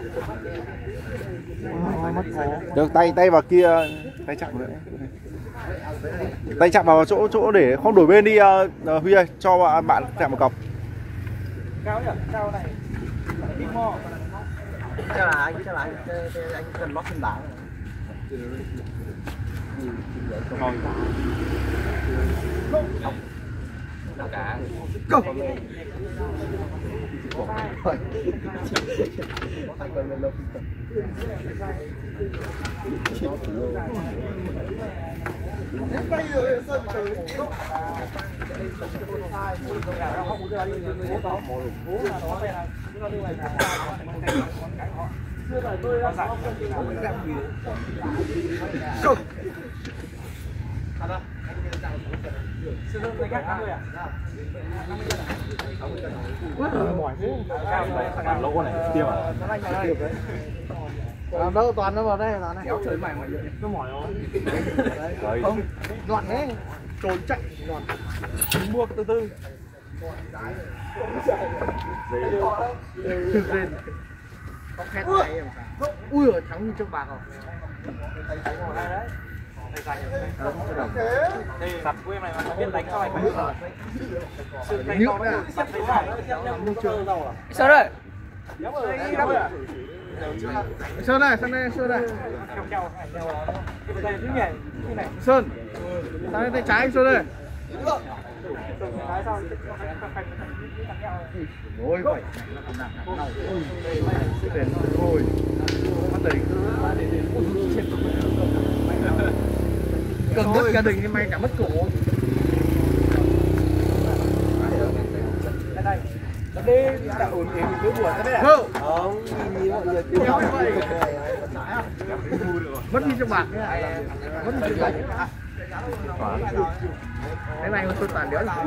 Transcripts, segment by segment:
Được, tay vào kia, tay chạm nữa. Tay chạm vào chỗ để không đổi bên đi Huy ơi, cho bạn chạm một cọc. Cao nhỉ? Cao này. Chắc là anh cần lót chân đá. Go. Lỗ này tiêu à? Đâu toàn nó vào đây là này. Kéo trời mày nó mỏi rồi. Không, loạn đấy. Trốn chạy loạn. Mua từ từ. Có khét này em sao? Ui giời, thắng như trước bạc rồi. Sập của em này mà biết đánh sao anh phải sợ. Nhựa đấy à? Sao đây? Sơn này, sang đây, Sơn này. Sơn. Sang đây tay trái Sơn đây. Ôi vậy. Ôi. Bắt đỉnh. Cần mất gia đình nhưng may cả mất cổ. Đi đã ổn định cứ buồn cái đấy à? Không, nhìn mọi người tiêu vậy. Mất đi cho bạc nhá. Mất đi cho bạc. Cái này tôi toàn đéo là.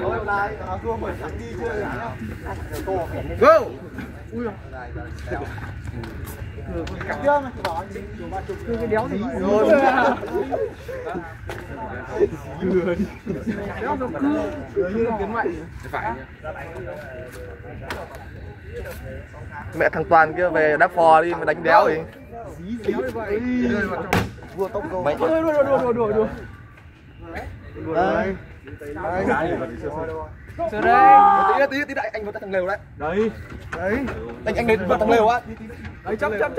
Go. Ui giời. Cái đéo gì rồi. Đéo giống như kiến mạnh. Phải. Mẹ thằng Toàn kia về đá phò đi mà đánh đéo gì. Dí như vậy. Vua tốc gô. Đùa. Đây. Từ đây. Tí đại anh vào thằng lều đấy. Đấy. Anh đến vào thằng lều á. Đấy chấp đi.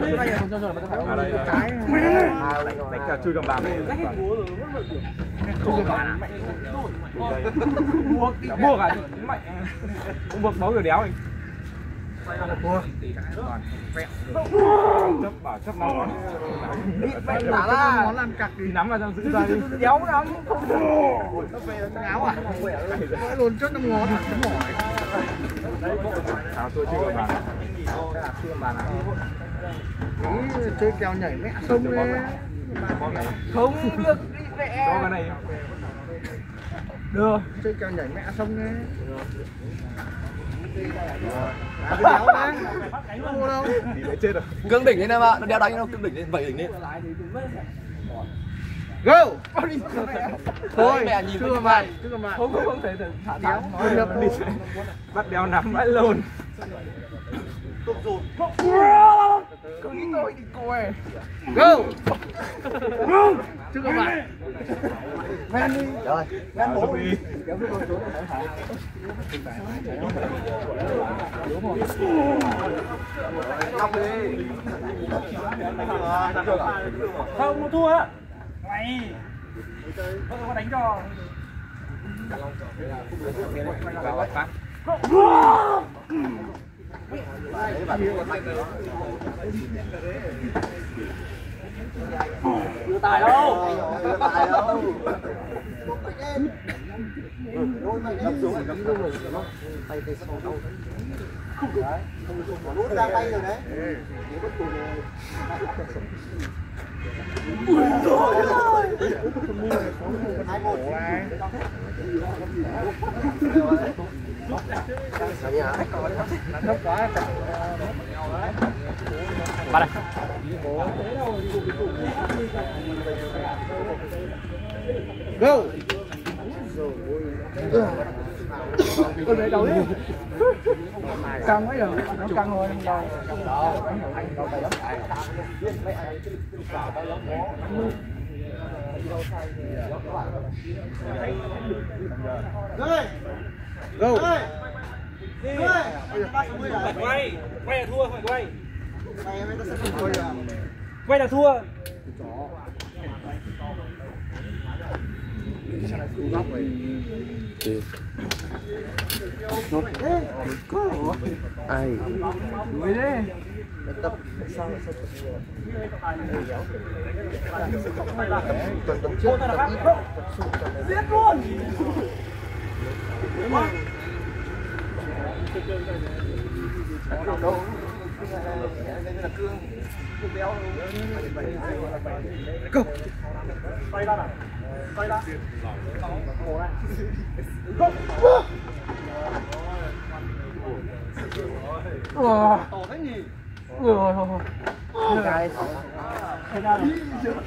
Cái. Đánh cả chui cầm bạc. Buộc à? Mạnh. Buộc máu rồi đéo anh. Chấp bảo chấp nó. Đá ra món làm cặc Đi nắm vào trong giữ ra đi. đéo lắm. Nó về nó áo à? Nó luôn chốt 5 ngón à? Chấm mỏi. Tôi chưa cầm bạc. Chưa cầm bạc à? Chơi kèo nhảy mẹ sông đấy. Không được đi mẹ. Cho cái này. Đưa. Chơi kèo nhảy mẹ sông đấy. Đéo đấy. Mua đâu? Chết rồi. Cương đỉnh lên em ạ, nó đeo đánh nó cương đỉnh lên, vẩy đỉnh lên. Go! Thôi, mẹ nhìn chưa mày. Không thể thả Đéo. bắt đéo nắm vãi lồn. Cứ nghĩ tôi đi coi. Go! Chưa có bạn. Men đi. Rồi, Men bố đi. Không, nó thua á. Mày. Không có đánh cho. Đưa tài đâu? Rút ra tay rồi đấy. Ui giời ơi. 2-1. Thấp quá. Bắt đây. Go. Ôi mẹ đầu đi. Căng quá rồi, nó căng rồi không đâu. Go. Quay là thua, phải quay. Quay là thua. Ai? Đuổi đi. Tuần trước Giết luôn. Go. Tay ra nào. Tay ra. Cổ này. Tổ thế nhỉ? Rồi. Cái Thế ra rồi.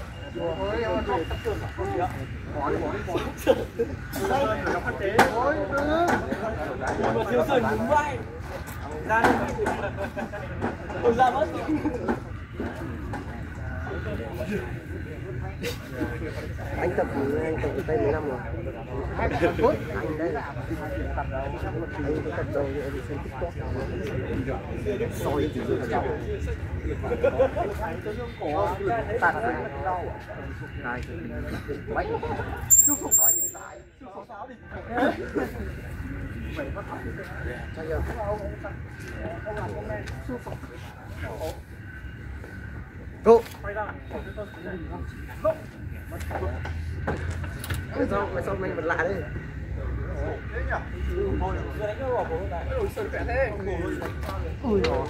Thiếu sườn đúng vai. Ra đi. Tôi ra mất. anh tập tay 15 rồi. Anh đây. Anh tập đầu thì em xem TikTok. Soi từ từ trong. Tạt ra. Này. Mấy. Sư phụ nói gì sai. Sư phụ sao đi. Cho giờ. Go. Mày sao mày bật lại đấy. Ui giời.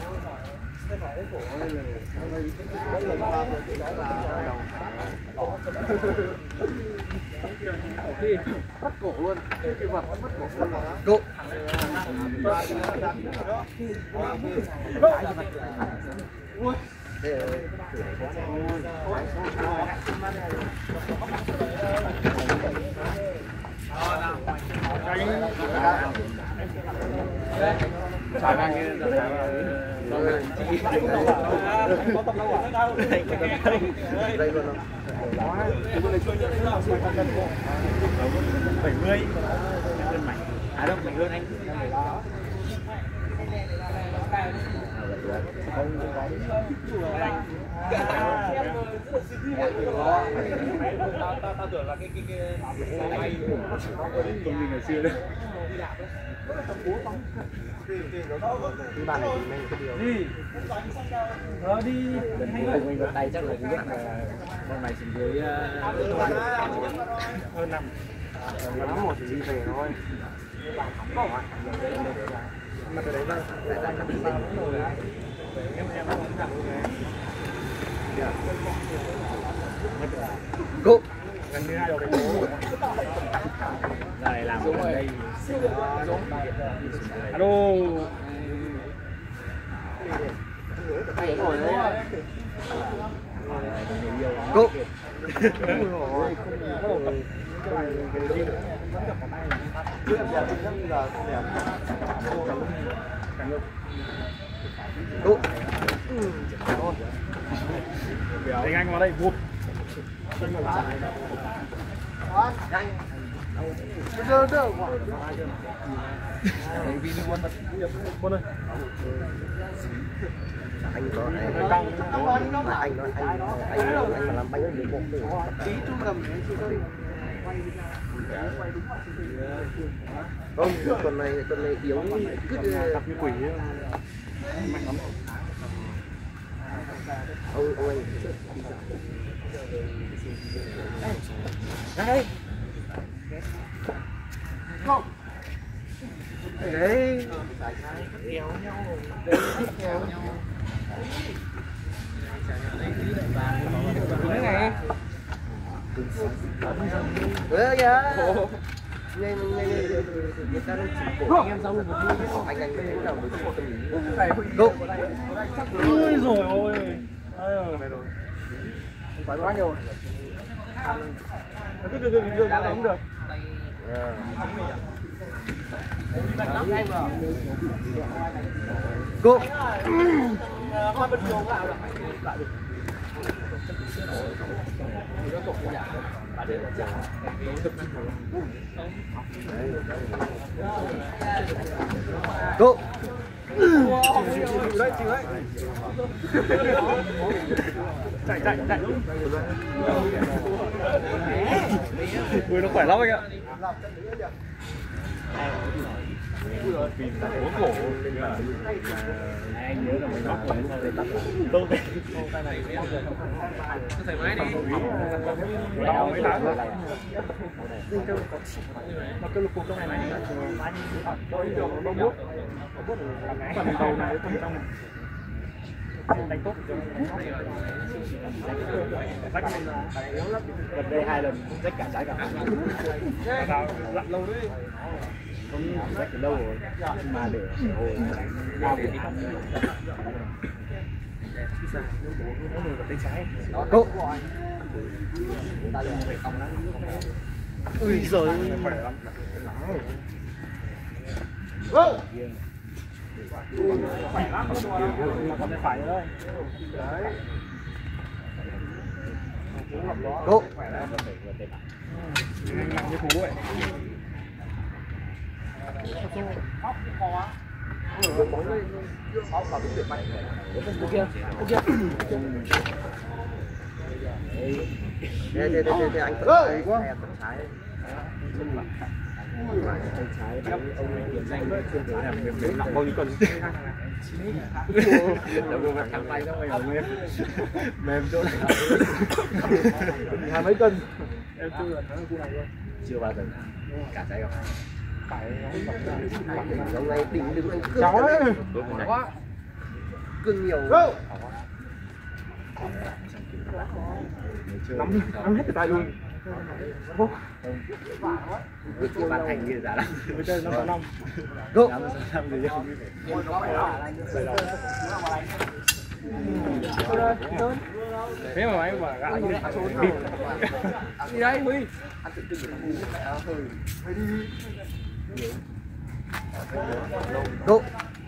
Bắt cổ luôn. Cái vật bắt cổ luôn. Go. Ui. Chào anh kia. Đây luôn không? 70 cân mảnh. À đâu, mạnh hơn anh. Tao tưởng là cái bay công minh ngày xưa đấy. Cái bàn này thì cái điều. Đi. Đi. Cùng mình một tay chắc là cũng biết là con này xuống dưới hơn 5. Nó một thì đi về thôi. Mà cái đấy là lại đang bị sao rồi. Go. Gần như hai đầu cái phố. Này làm ở đây. Alo. Go. Go. Anh anh vào đây vụt. Anh có anh mà làm bánh được một tí chú cầm không tuần này yếu cứ Tập như quỷ mạnh lắm. ông anh Đây. Không. Đấy. Kéo nhau. Kéo nhau. Cái này. ơ kìa ngay người ta đang chỉ cổ anh em xong anh cũng đầu được một tầm này go Ôi rồi ôi. Phải quá nhiều. Cứ không được. Go. Hoa bên chuồng lại được. Go. Đấy, chịu đấy. Chạy. Ui, nó khỏe lắm anh ạ. Uống cổ. Anh nhớ là mình nói về tắt. Đâu thế? Thầy máy đi. Đau mấy tháng rồi. Nó cứ lục cục trong này này. Đôi đường bông bút. Phần đầu này phần trong này. Đánh tốt. Gần đây 2 lần rách cả trái cả. Lặn lâu đấy. Không rách từ lâu rồi mà để hồi cao thì đi Go. Ui giời. Go. Khỏe lắm còn phải thôi. Đấy. Go. Làm như cú vậy. Hóc khó. Hóc vào cái tuyệt mạnh. Cô kia. Đây anh tự quá. Tay trái ông này điểm danh mềm nặng bao nhiêu cân? Đâu có thẳng tay đâu mày mềm chỗ này. 20 mấy cân. Em chưa là thắng khu này luôn. Chưa bao giờ cả trái không? Phải Hôm nay đỉnh đứng anh cương. cháu đấy. Quá. Cương nhiều. Nắm hết cái tay luôn. Ban thành như giả lắm. Mới chơi 5 Go. Thế mà anh bảo gã như này bịp. Đi đây Huy. Go.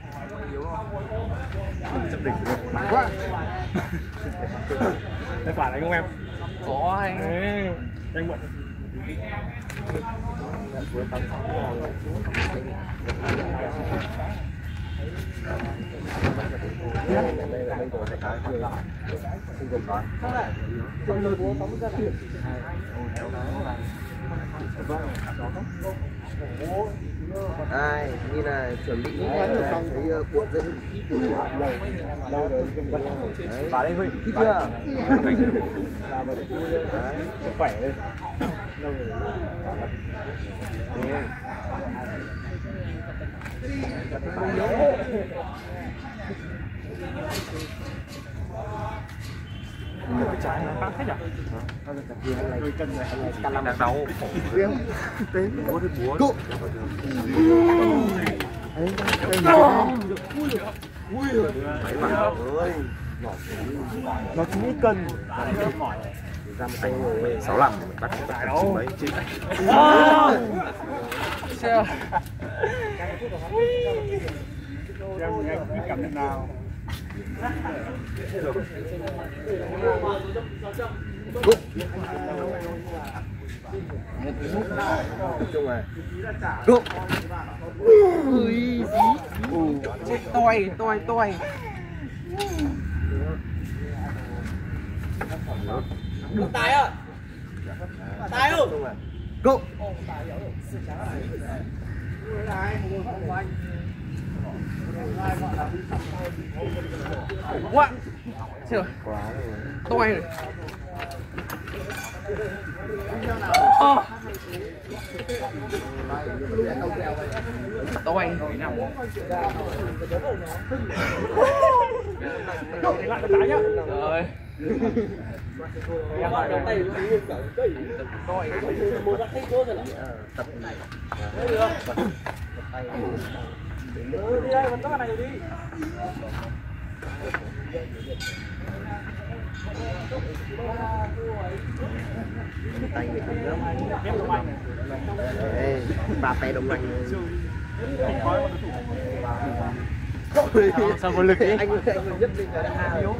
Chấp đỉnh quá. Đây phải anh không em? Có anh. Anh bận. Ai như là chuẩn bị cái cuộn dẫn Vào đây Huy. thích chưa? Khỏe lên. Cái trái nó phát hết à? Đôi chân này căn đang đau. Riêng tế búa thì búa. Cụ. Nó 9 cân. Ra một tay 65 bắt mấy chị. Xem anh cảm nhận nào. Cụ. Chung này. Cụ. Ui dí. Toi. Tài ơi. Tài ơi. Cụ. Quá. Chưa. Toi rồi. Toi thế nào? Lại cái nhá. Rồi. Em lại tay coi. Một cái tay thôi rồi là. Tập này. Đi đây, vẫn có cái này đi. tay mình cũng lắm. Ê, ba tay đông lạnh. Sao có lực ấy? Anh nhất định là đã yếu.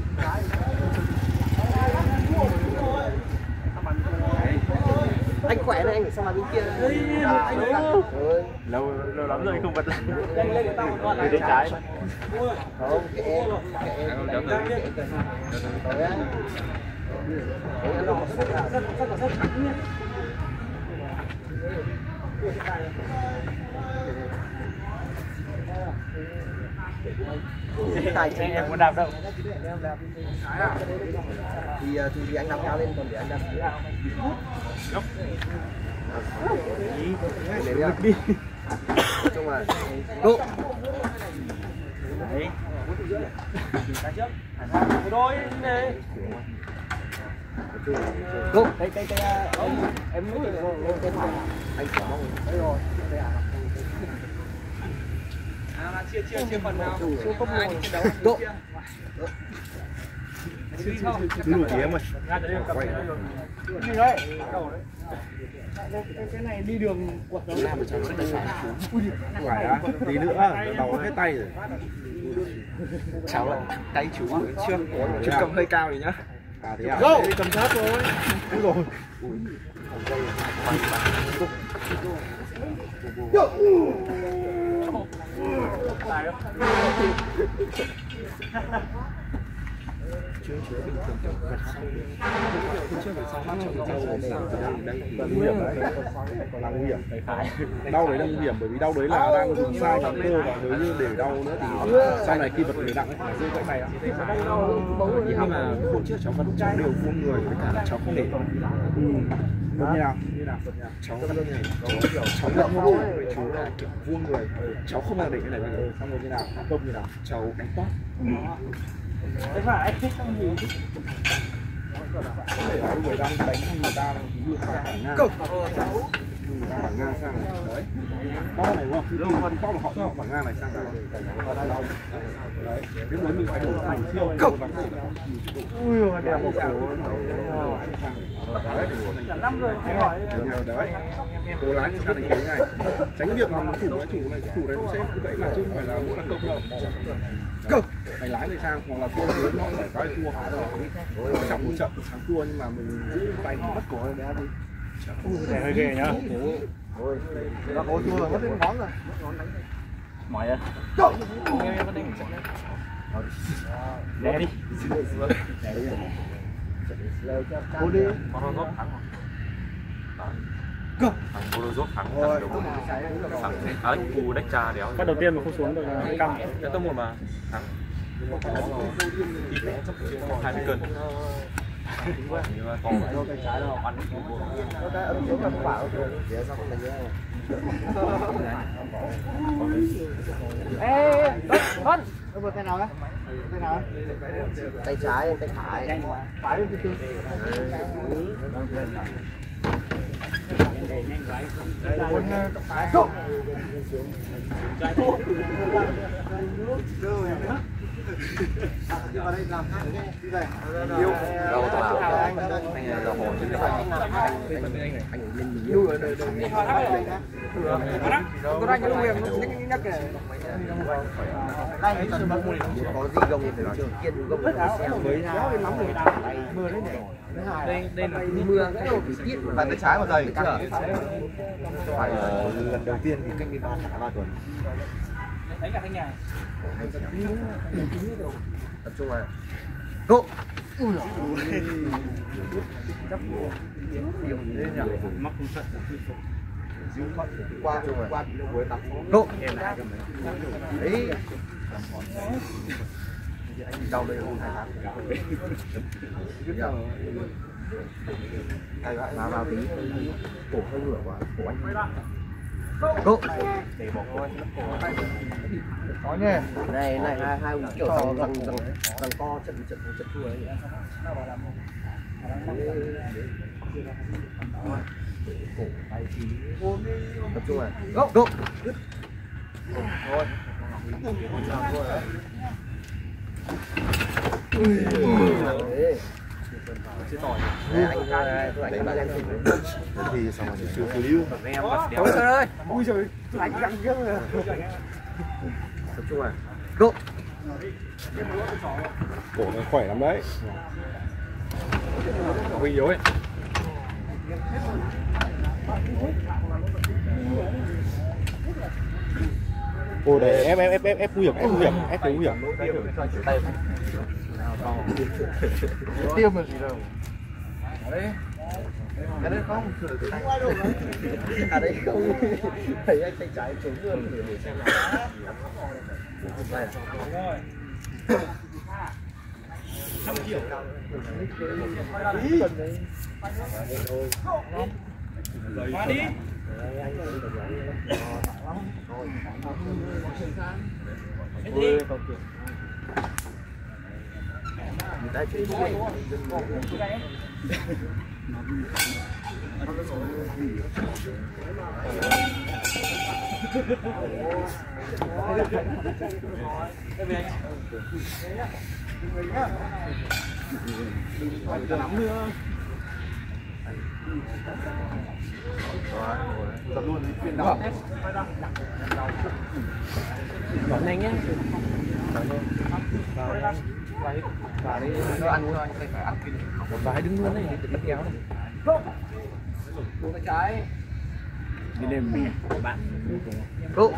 Anh khỏe này, anh phải sang vào bên kia. Lâu lắm rồi không bật lên. Đi đến trái. Không, kệ. Tài chính em muốn đạp đâu. Thì anh đạp cao lên, còn để anh đạp dưới. Để đi. Chung là go. Đấy. Cái trước. Đôi này. Go. Đây em muốn lên Anh phải mong. Đấy rồi. Chia phần nào. Go. Cứ nổi tiếng rồi. Gì đấy? Cái này đi đường quật đâu. Phải á, tí nữa đầu hết tay rồi. Cháu lại tay chú chưa chú cầm hơi cao rồi nhá. À thế à? Go. Cầm sát rồi. Đúng rồi. Nguy hiểm đấy, còn là nguy hiểm. Đau đấy là nguy hiểm bởi vì đau đấy là đang dùng sai động cơ và nếu như để đau nữa thì sau này khi bật người nặng phải rơi cái này ạ. Nhưng mà hôm trước cháu vẫn cháu đều vuông người với cả cháu không để. Như nào? Cháu vẫn như này. Cháu vẫn như này với chú là kiểu vuông người. Cháu không bao để cái này bao giờ. Xong rồi như nào? Không như nào? Cháu đánh toát. Thế phải không gì. Người đang đánh người ta như thẳng ngang. Người ta thẳng ngang sang này. Đấy. To này đúng không? To là họ thẳng ngang này sang này. Đấy. Nếu muốn mình phải đổ thành siêu này. Ui giời, đẹp một củ. Đấy. Năm rồi phải hỏi. Đấy. Cố lái chúng ta đánh cái này. Tránh việc mà thủ này nó sẽ cứ vậy mà chứ không phải là mỗi lần công đâu. Go. Mày lái này sang hoặc là cua dưới nó phải có cua hả rồi. Trong một trận thắng cua nhưng mà mình giữ tay mình bắt cổ bé đi. Này hơi ghê nhá. Ôi, nó có chua mất đến ngón rồi. Mỏi à? Em có đánh đè đi. Cô đi. Morozov thắng rồi. Thằng Morozov thắng thằng Alex Kudekcha đéo. Phát đầu tiên mà không xuống được là căng. Cái top 1 mà thắng. 20 cân. Nhưng mà còn cái trái nó ăn Cái ấn xuống là bảo rồi. Để sao con mình Ê, con. Nó vừa tay nào đấy? Tay nào? tay trái, tay phải. Phải đi chứ. Đâu tao bảo anh là hồ chứ anh lên mình yêu rồi đây có anh nó quyền nhắc kìa có gì gông thì phải trường kiên gông xem với nó nóng rồi mưa đấy này đây là mưa cái thời tiết Bàn tay trái vào giày. phải lần đầu tiên thì cách đi 3 tuần Đánh cả thanh nhà. tập trung vào go Mắc không thật. qua cuối tập go đấy đau đây không 2 tháng tay lại vào tí cổ hơi ngửa quá cổ anh go có nhé này hai kiểu rằng co trận thua ấy cổ tay trí tập trung này go thôi Thì xong rồi siêu phiêu lưu. Không sao ơi. Ui giời, đánh răng ghê rồi. Tập trung à. Go. Cổ nó khỏe lắm đấy. Huy yếu ấy. Ồ để ép nguy hiểm, ép nguy hiểm, ép nguy hiểm. Tiêu mà gì đâu. Đấy. Cái đấy không. À đấy không. Thấy anh tay trái trốn luôn để xem nào. Đây. Qua đi. Tập luôn đi phiên đỏ. Bỏ nhanh nhé. Và đi nó ăn thôi, anh phải ăn kinh. Một vài đứng luôn đấy, bắt kéo này. Buông tay trái. Đi lên mẹ bạn. Go.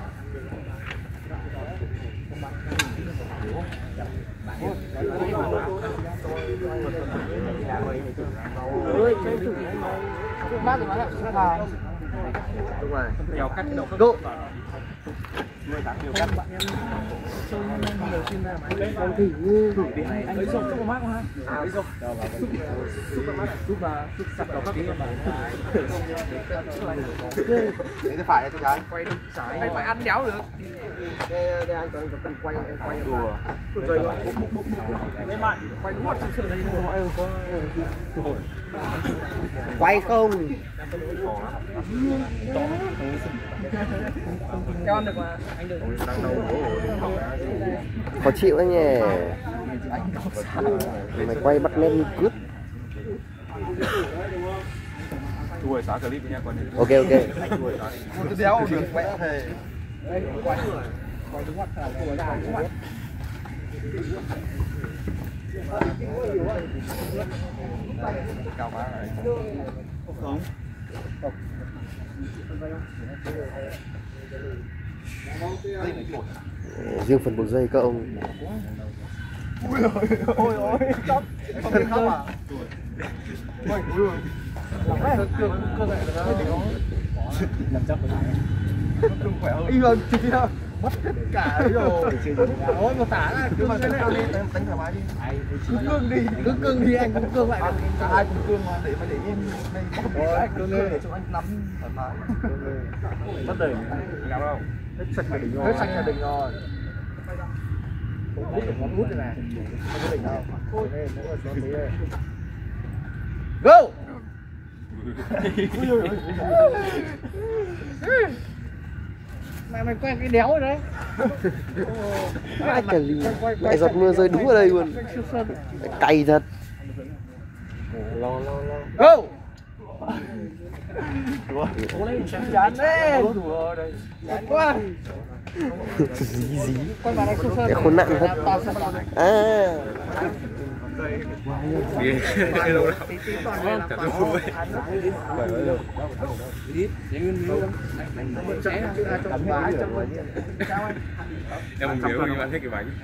Ơi, chơi thử bác thì nó là sẽ là đúng rồi. Kéo cắt cái đầu Go. Con thử đi này. Lấy xong cho mát ha. Lấy xong. Giúp sạch đầu cắt tí mà. Để tay phải tay trái. Quay đi trái. Phải phải ăn đéo được. Đây anh cần quay Đùa. rồi luôn. Lên mạnh, quay đúng một sự đây thôi. Quay không? Cho ăn được mà, anh được. Khó chịu đấy nhỉ. Mày quay bắt nem như cướp. Thu hồi xóa clip nha con. Ok ok. Một cái đéo được vẽ thề. Cao quá rồi. Không. Riêng phần buộc dây các ông. Ôi ôi, stop. Không biết khóc à? Ôi, ui. Cơ thể là làm chắc không khỏe hơn. Vâng, chị đâu? Mất tất cả rồi. Ôi một tả là cứ mà đánh thoải mái đi. Cứ cương đi anh cũng cương lại. Cả hai cùng cương mà để yên đây. Rồi, cương lên để cho anh nắm thoải mái. Mất đời. Làm đâu? Hết sạch là đỉnh rồi. hết sạch là đỉnh rồi. Không hút được món hút này này. Không có đỉnh đâu. Đây, nó là xuống tí đây. Go! Mày quay cái đéo rồi đấy. Ai cả gì. Mẹ giọt mưa rơi đúng ở đây luôn. Cay thật. Go! Chán đấy. Chán quá. Dí. Cái khốn nạn thật. À. Em không nhớ nhưng mà thích cái bánh.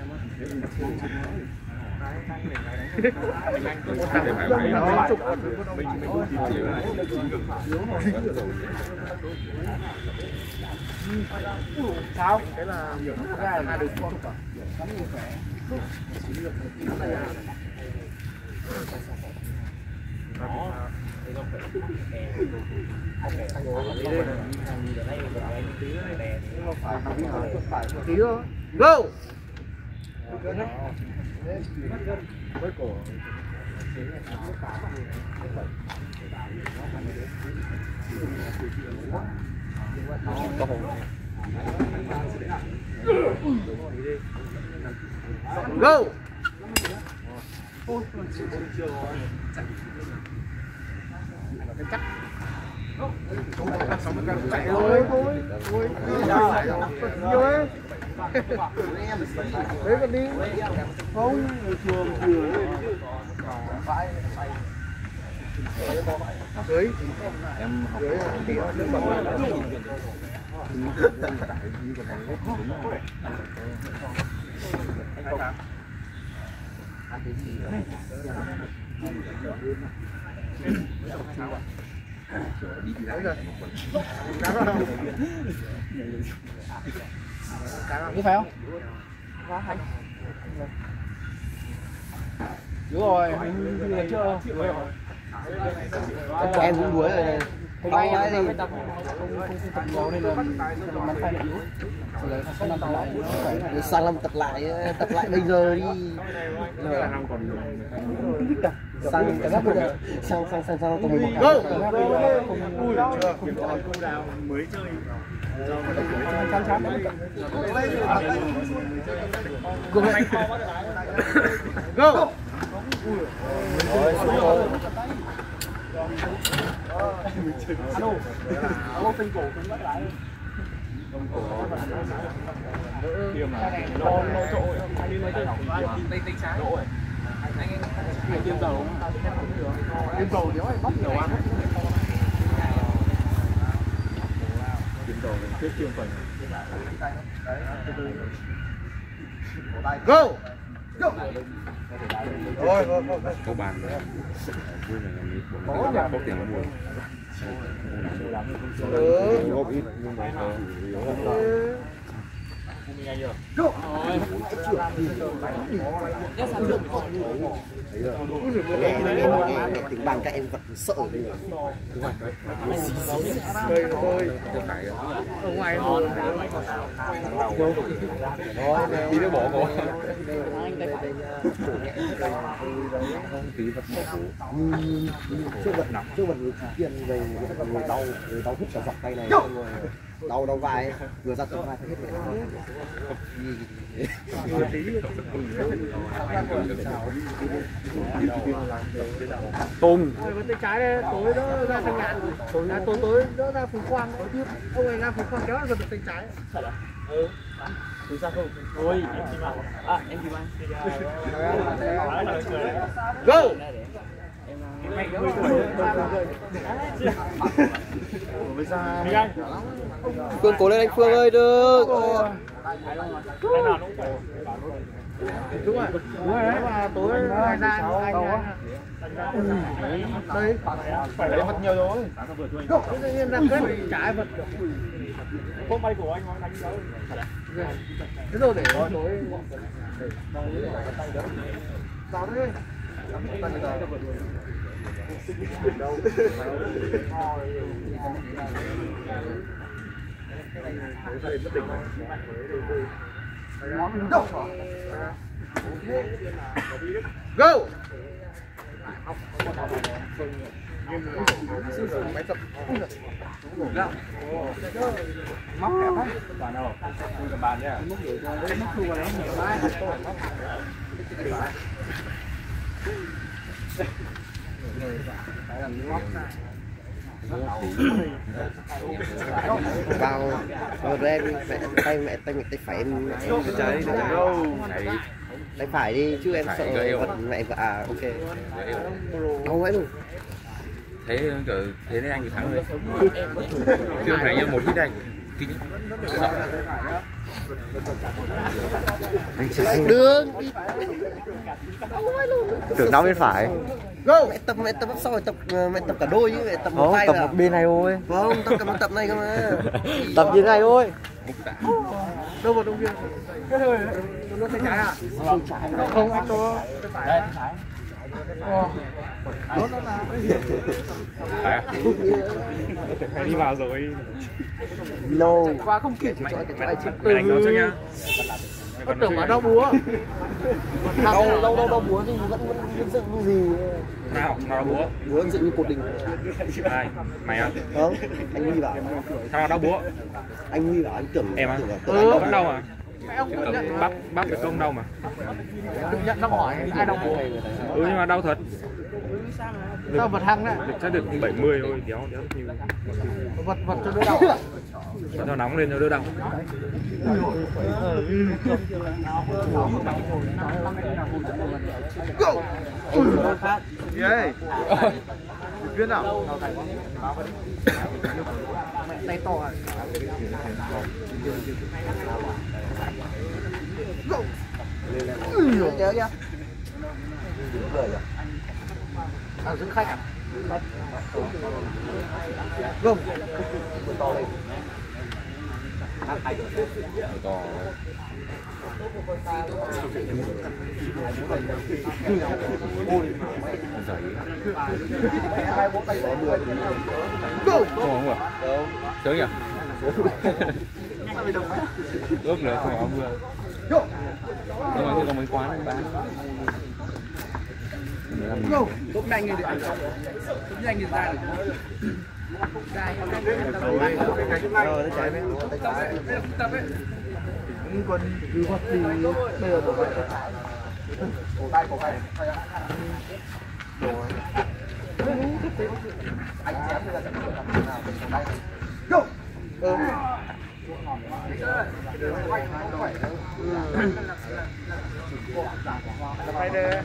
Sao? Thế là hai đứa con à? Go! Go! chạy thôi thôi rồi đấy còn đi không trường dưới em học đi Đi phải không? Đúng rồi, mình đi đánh chưa? em cũng đuối rồi này. Hôm nay em không tập nhiều nên là bắn tay yếu. Rồi sang năm tập lại. Sang năm tập lại bây giờ đi. Sang cái bây giờ sang tụi mình mới chơi chán chán go alo tinh cổ cũng bắt lại tiêm là nó chỗ anh đi mấy chơi tinh sáng anh tiêm dầu tiêm dầu thì bắt dầu ăn tiêm đầu trước tiêm phần go go rồi có bàn vui này có tiền mua góp ít nhưng mà tiếng bàn các em vẫn sợ đi ở ngoài đi nó bỏ bỏ chưa vật tiền về đau hút cả dọc tay này đau vai vừa ra tận vai hết tôm tay trái đây tối đó ra thằng ngạn tối đó ra Phú Quang ông ấy ra Phú Quang kéo giật được tay trái sao không ôi em chim à em chim go Phương cố lên anh Phương ơi được đúng rồi mà tối ngoài ra anh đây phải lấy mất nhiều rồi tự nhiên ra kết trái vật không bay của anh đánh đâu thế rồi để tối vào đây go máy tập móc kẹp á bàn đâu cầm bàn nhá móc để cho đấy móc thua đấy nhiều mai vào rồi em tay phải em trái tay phải đi chứ em sợ vật mẹ à ok đâu vậy luôn thế nên anh thì thắng rồi chứ phải như một hit anh đường tưởng đau bên phải go mẹ tập sau rồi mẹ tập cả đôi chứ mẹ tập một tay tập một bên này thôi không tập này cơ mà tập như này thôi đâu vào đông kia cái hơi nó tay trái à không anh tôi tay phải phải đi vào rồi no qua không kịp mày đánh nó trước nhá có tưởng mà đau búa đâu búa thì vẫn dựng gì nào búa dựng như cột đình ai mày á không anh Huy bảo sao đau búa anh Huy bảo anh tưởng em á vẫn đau à ông cũng nhận bắp cái công đau mà. tự nhận nó hỏi ai đau bố. Nhưng mà đau thật. Tao vật hăng đấy. Chắc được 70 thôi, đéo nhiều. Vật cho đỡ đau. Cho nóng lên cho đỡ đau. Ghê. Viên nào? Tay to à. Kéo nhá. À, giữ khách à? Không. Go. Không à? Sướng nhỉ? Ướp nữa không áo mưa. Nhưng mà có mấy quán bán. Cũng nhanh như được. Cũng nhanh như ra được. Rồi, chạy với những con cứ bắt đi bây giờ cổ tay anh chém bây giờ sẽ cổ tay go Tay đây.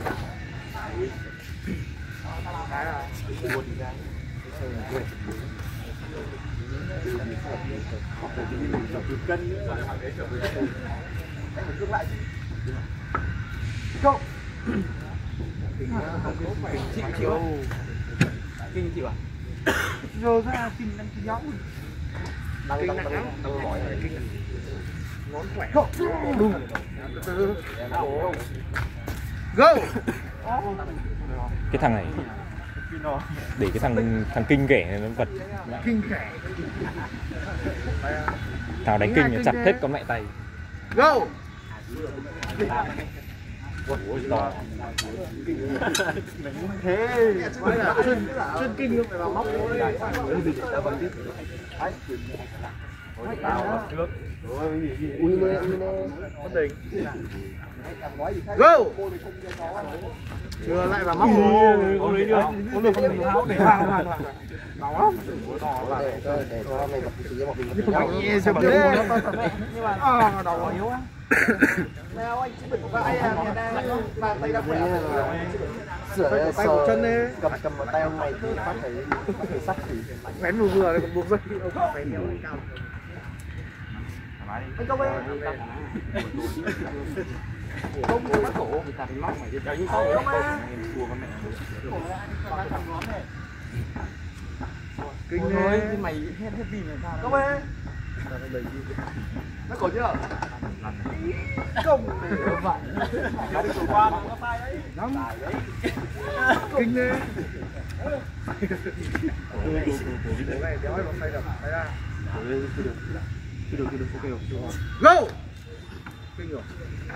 go Kinh chịu à? rồi ra kinh đang nhóc Kinh nặng lắm. ngón khỏe go go Cái thằng này để cái thằng kinh ghẻ này nó vật. kinh khỏe Thằng đánh kinh chặt hết con mẹ tay. go To. thế chuyên kinh không phải vào móc ui nè go chưa lại vào móc Có lấy được. Có được không tháo để vào hoàn toàn. đó nhẹ chậm thế nhưng mà đầu yếu á nào anh chỉ bật vai à nhà đang bàn tay đã khỏe sửa tay của chân đi cầm một tay ông này thì phát thấy sắt thì vén vừa rồi còn buộc dây ông phải đeo cao anh công ơi không bắt cổ thì tạt móc mày chơi như sau không á kinh ơi mày hết pin rồi sao không ơi nó cổ chưa không để vậy nó đi chủ quan nó tay đấy nóng kinh ơi này đéo nó tay đập tay ra go kinh rồi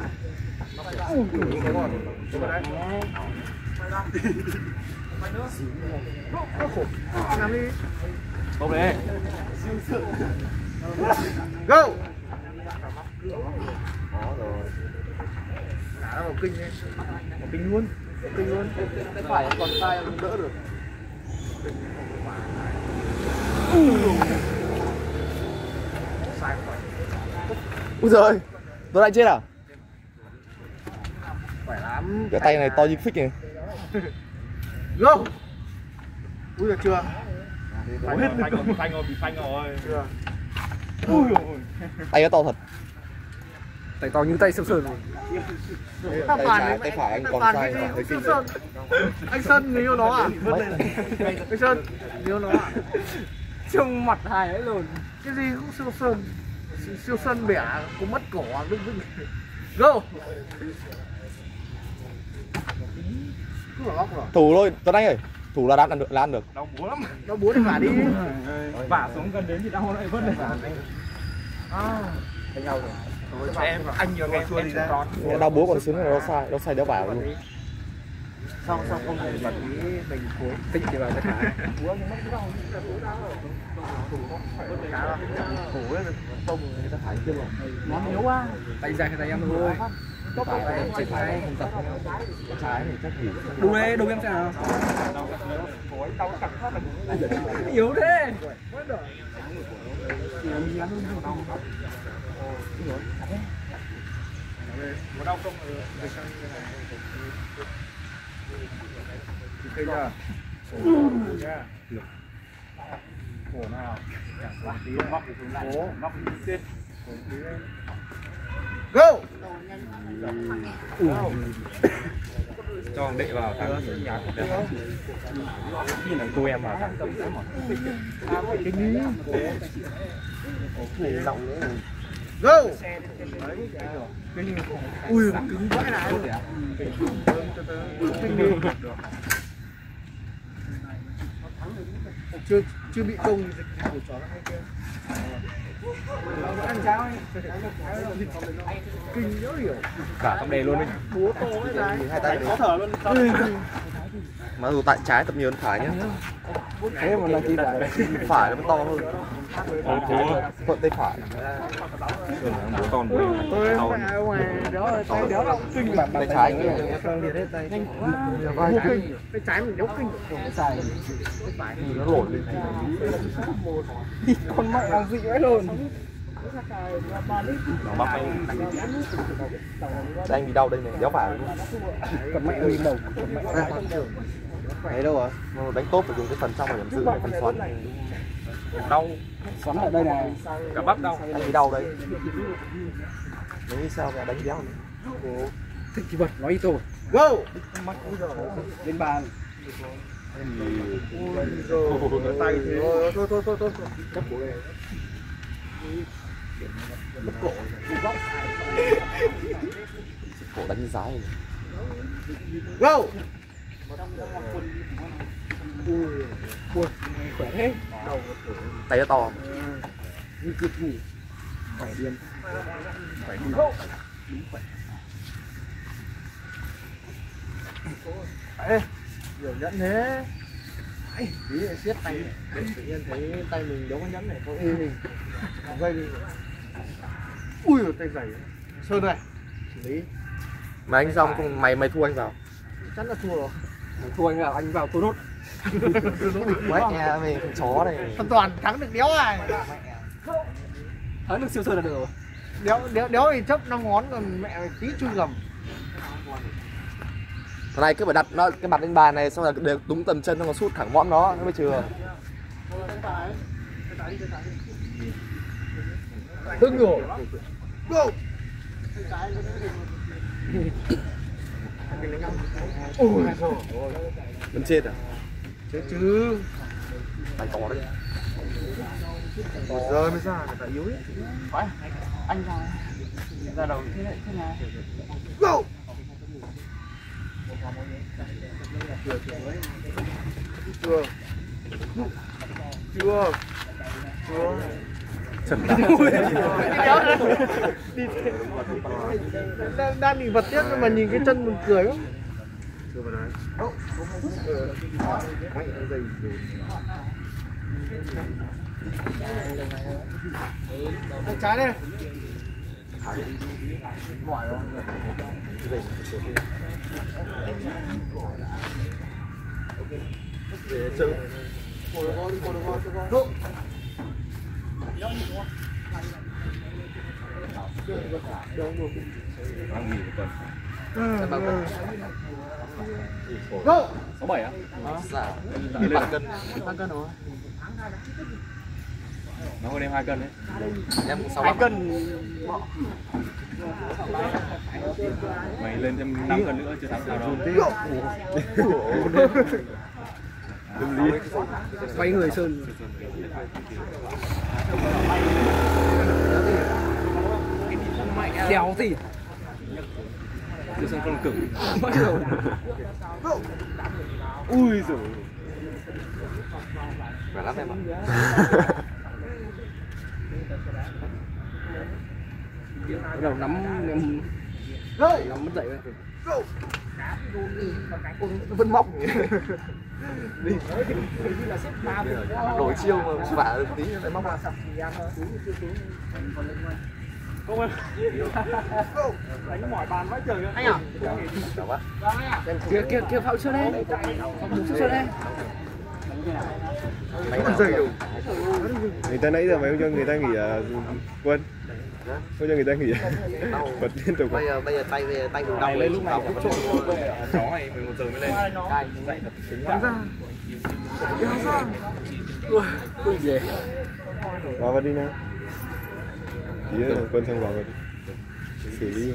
làm đi Bốc đấy. go ngã vào kinh ấy kinh luôn cái phải còn tay không đỡ được Úi giời, tôi lại chết à? khỏe lắm Cái tay này to như phích này. go ui được chưa Phanh rồi, bị phanh rồi. chưa Tay nó to thật. Tay to như tay Sơn Sơn rồi. Tay trái, tay phải anh còn sai mà hơi kinh. anh Sơn người yêu nó à anh Sơn người yêu nó à Trông mặt hài ấy lồn. cái gì cũng siêu sơn bẻ có mất cổ đúng go cứ vào góc rồi Thủ thôi, Tuấn Anh ơi. Thủ là ăn được, Đau búa lắm. nó búa thì vả đi Vả xuống gần đến thì đau lại vứt này. đánh nhau rồi Em anh nhiều ngày chua gì ra. Đau búa còn sướng là nó sai đéo bả luôn. Sao không thể bật ý mình cuối Tích thì vào cái thả. củ ấy tông người ta phải chưa rồi. Nó yếu quá. Tay ra tay em thôi. Phải không tập trái thì chắc thì Đu đây, đu em xem nào. Yếu thế. go. Cho đệ vào thắng khi là cô em vào thắng Go. Ui, cứng vãi lại luôn. Chưa bị công của chó nó hay kia. Ăn cháo ấy. Kinh nhớ hiểu. cả trong đề luôn đi. Búa to ấy này. Hai tay Khó thở luôn. Mặc dù tại trái tập nhiều hơn phải nhá. thế mà là gì lại Phải nó mới to hơn. Thuận tay phải. Bố con của em Tôi mẹ ngoài đó tay đéo đâu kinh mà Tay trái kia. tay trái mình đéo kinh. Nó lộn lên. Con mẹ làm gì vậy luôn. Nó bắp anh. Anh bị đau đây này, đéo phải luôn. Còn mẹ ơi đầu. thấy đâu à? Đánh tốt phải dùng cái phần trong này làm giữ cái phần xoắn này. Đau. Xoắn ở đây này. Cả bắp đau. Anh bị đau đây. Nếu như sao mà đánh đéo nữa. Thích chi vật nói ít thôi. Go. Lên bàn. Tay thì thôi. Cấp của đây. Cổ đánh như giái. Go. Khỏe thế. Tay nó to. Như kiệt ngủ. Khỏe điên. Khỏe điên. Ê, nhiều nhẫn thế. Tí lại siết tay. Tự nhiên thấy tay mình đâu có nhẫn này thôi. Gây đi. Ui tay dày. Sơn này. Xử lý. Mà anh xong không mày thua anh vào. Chắc là thua rồi. Thua anh vào tôi nốt. Quét nghe về con chó này. Hoàn toàn thắng được đéo này. Thắng được siêu sơn là được rồi. Đéo thì chấp 5 ngón còn mẹ tí chui gầm. Thằng này cứ phải đặt nó cái mặt lên bàn này xong là đều đúng tầm chân xong rồi sút thẳng mõm nó mới chừa. Hưng rồi. Go. Ôi trời. Vẫn chết à? Chết chứ. Tay to đấy. Một giờ mới ra người ta yếu ấy. Phải. Anh ra đầu thế này. Go. Chưa. Trần đã. Đang bị vật tiếc nhưng mà nhìn cái chân mình cười lắm. Chưa vào đấy. Tay trái đây. Để chân. Go. ăn nghỉ một tuần Go. 67 á? Dạ. Đi Tăng cân. Tăng cân rồi. nó hơn em 2 cân đấy. Em cũng 2 6 cân. Mày lên thêm 5 cân nữa chưa thắng sao đâu. Quay người sơn. Đéo gì. Chứ sơn con cứng. Ui giời. Phải lắm em ạ. Bắt đầu nắm Go. mất dậy đấy. Go. Nó vẫn móc nhỉ. Đi. Đổi chiêu mà vả tí lại móc ra. Không ơi. Đánh mỏi bàn vãi trời. Anh à? Kia pháo chưa đấy. Chưa đấy. Người ta nãy giờ mày không cho người ta nghỉ Quân. Không cho người ta nghỉ. Bật liên tục. Bây giờ tay mình đau lên lúc nào cũng trộn chó này 11 giờ mới lên. dậy thật cứng ra. Ui về. Vào vào đi nào. Tí nữa Quân xong vào đi. Xử lý.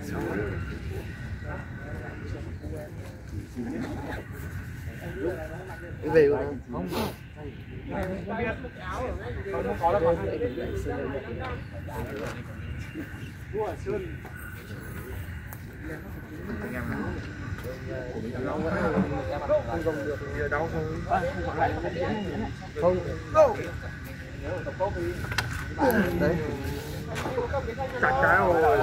Về rồi. không có đâu mà đau Không. Đấy. cạch cái rồi.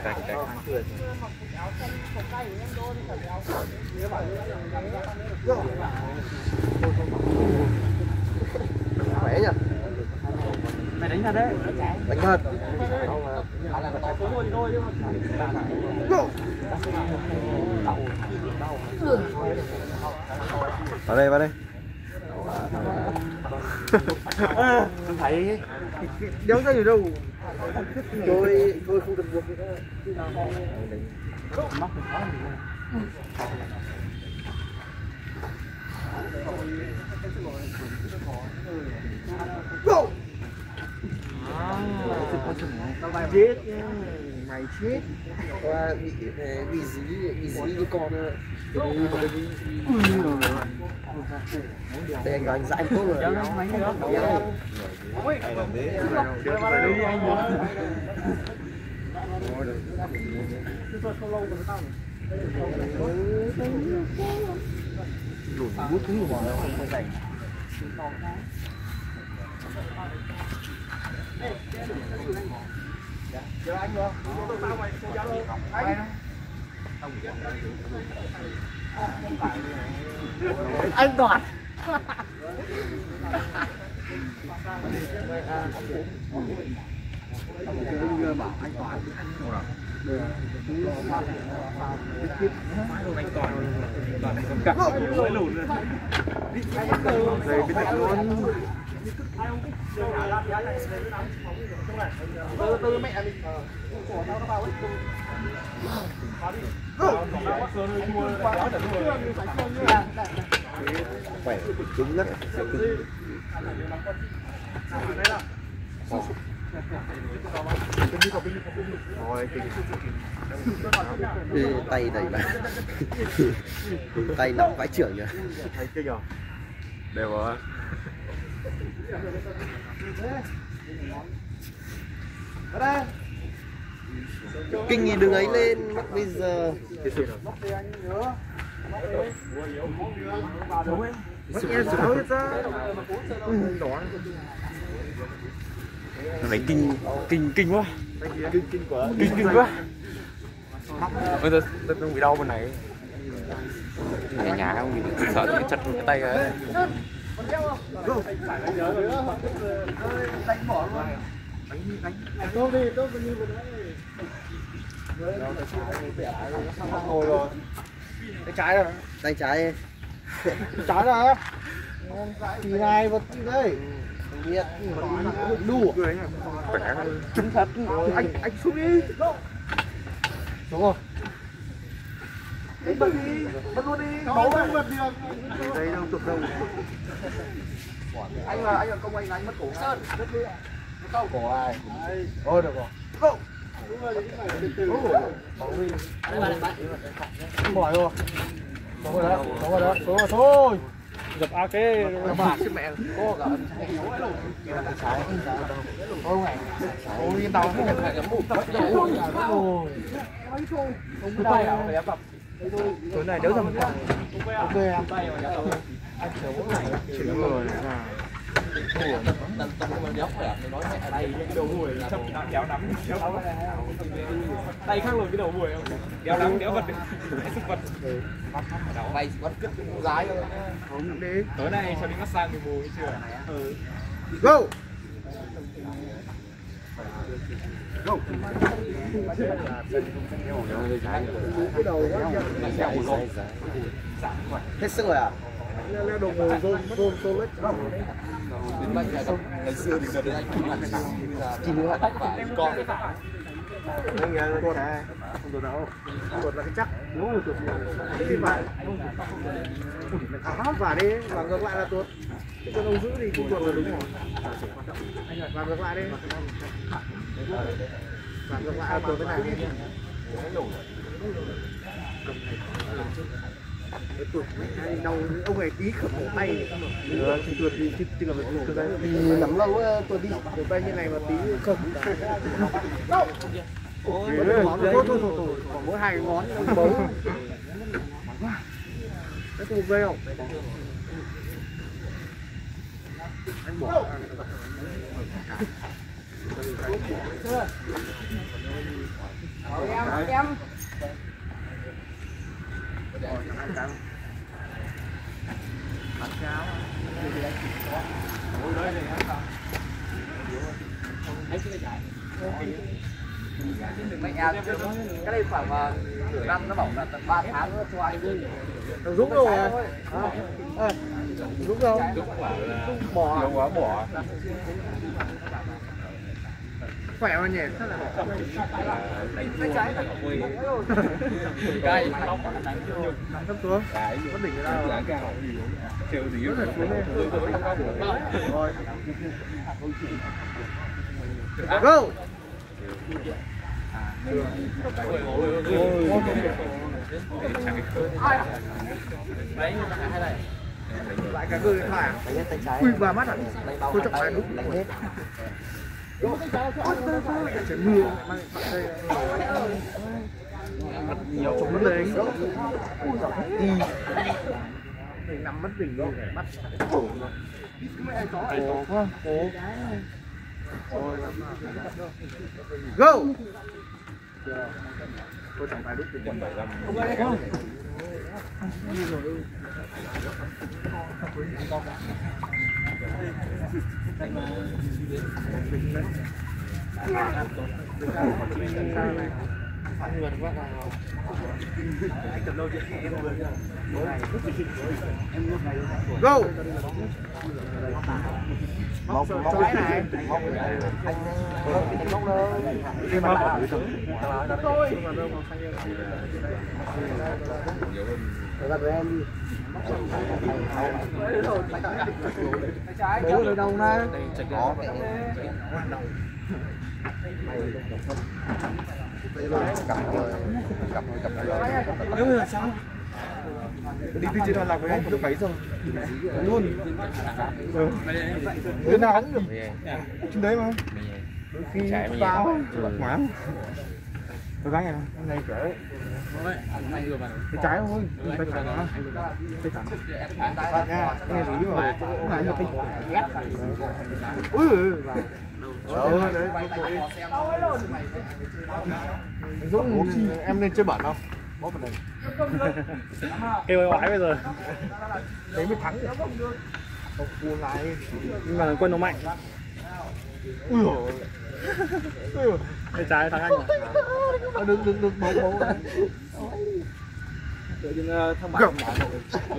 Khỏe nhỉ? mày đánh thật đấy. Đánh thật. Vào đây. Tôi thấy Đéo ra gì đâu. Tôi không cần buộc nữa. Chết mày chết. Qua bị dí như con nữa. Đây anh dạy tốt rồi. Lùn bút cái gì mà không dành. chờ anh luôn. Tao mày cô giáo luôn. Anh Toàn. Bảo anh Toàn. Toàn này còn cặp với lùn nữa. Đây bên này luôn. Từ mẹ mình của tao nó vào ấy. Khỏe, cứng nhất. Tay đẩy lại. Tay nóng vãi trưởng nhỉ. Thấy chưa nhở? Đều rồi. Kinh gì đừng ấy lên mất bây giờ. Mất nghe sao hết ra. Này kinh quá. Kinh quá. Kinh quá. Bây giờ tôi bị đau bên này. Nhà không bị sợ cái chặt cái tay ấy. Đánh bỏ luôn. Đánh tốt đi, tốt bao nhiêu rồi rồi. Tay trái rồi. Tay trái. Trái rồi. Thì này vật đây. Biết. Đủ. Trúng thật. Anh xuống đi. Đúng rồi. Bật đi, bật luôn đi. Đấu không bật được. Đây đâu tục đâu. Anh là công anh mất cổ Sơn. Câu cổ ai? Thôi được rồi. Go. Bỏ rồi. Xuống rồi đó. Thôi. Dập a cái bà chứ mẹ. Cô cả trái. Thôi này. Ôi yên tao không phải cái bụng tập rồi. Không tay à, phải tập. Tối này đỡ ra một cái. Ok em. Anh chờ mỗi ngày. Chịu rồi. dốc rồi nói mẹ đây cái đầu mùi là kéo nắm tay khác luôn cái đầu mùi không kéo nắm kéo vật sức vật mày vẫn cứt gái thôi Không đi. tối nay cho đi massage người mù chưa Go. Cái đầu hết sức rồi à? nó đồ mồ rôn lết. Ngày xưa thì được anh cũng là chỉ nữa tách phải con Anh tuột này. Không tuột đâu. Tuột là cái chắc. Đúng rồi tuột. Đi phải. Hấp vào đi, làm ngược lại là tuột. Chứ còn ông giữ thì không tuột là đúng rồi. Làm ngược lại đi. Làm ngược lại là tuột thế này. Tuột đau ông này tí khớp cổ tay. Tuột thì chứ là tuột đây. nắm lâu tôi đi Tuột tay như này mà tí không. Thôi, còn mỗi 2 ngón bấu. Cái tụt dây không? Anh bỏ. Em. Cái này khoảng nửa năm nó bảo là tận 3 tháng nữa cho anh đi. Rút rồi. Rút không? Bỏ. lâu quá bỏ Khỏe mà nhỉ? Sao lại bỏ? Tay trái thật. cái Thấp xuống. Bất đỉnh cái nào? trêu gì Rất là xuống đây. Rồi. Go. Lại cả người phải à? tay trái Ui vào mắt à? Tôi chọc phải đúng. đánh hết Trời mưa mang đây. Nhiều chục mất lên. Mình nằm mất đỉnh luôn, bắt cổ. Cổ quá, cổ. Go. Tôi chẳng phải đúc được 175. Go. Móc trái này. anh móc đâu Đi mà. Thôi. thời gian với em đi Bố ở đâu này? có Nếu là sao? Đi từ trên Lạc với anh lúc mấy rồi? Luôn. Thế nào cũng được. Trên đấy mà. Khi vào quá. Tôi gánh này, anh này kể. Cái trái thôi, tay phải nó. Tay phải. Nha, nghe gì mà cũng phải là ghét. Ui giời đấy. Dũng em nên chơi bẩn không? Bó bẩn này. kêu oái bây giờ Đấy mới thắng được. Không buồn lại. nhưng mà quân nó mạnh Ui giời. tay trái thằng anh à? Được bấu. tự nhiên thông báo ok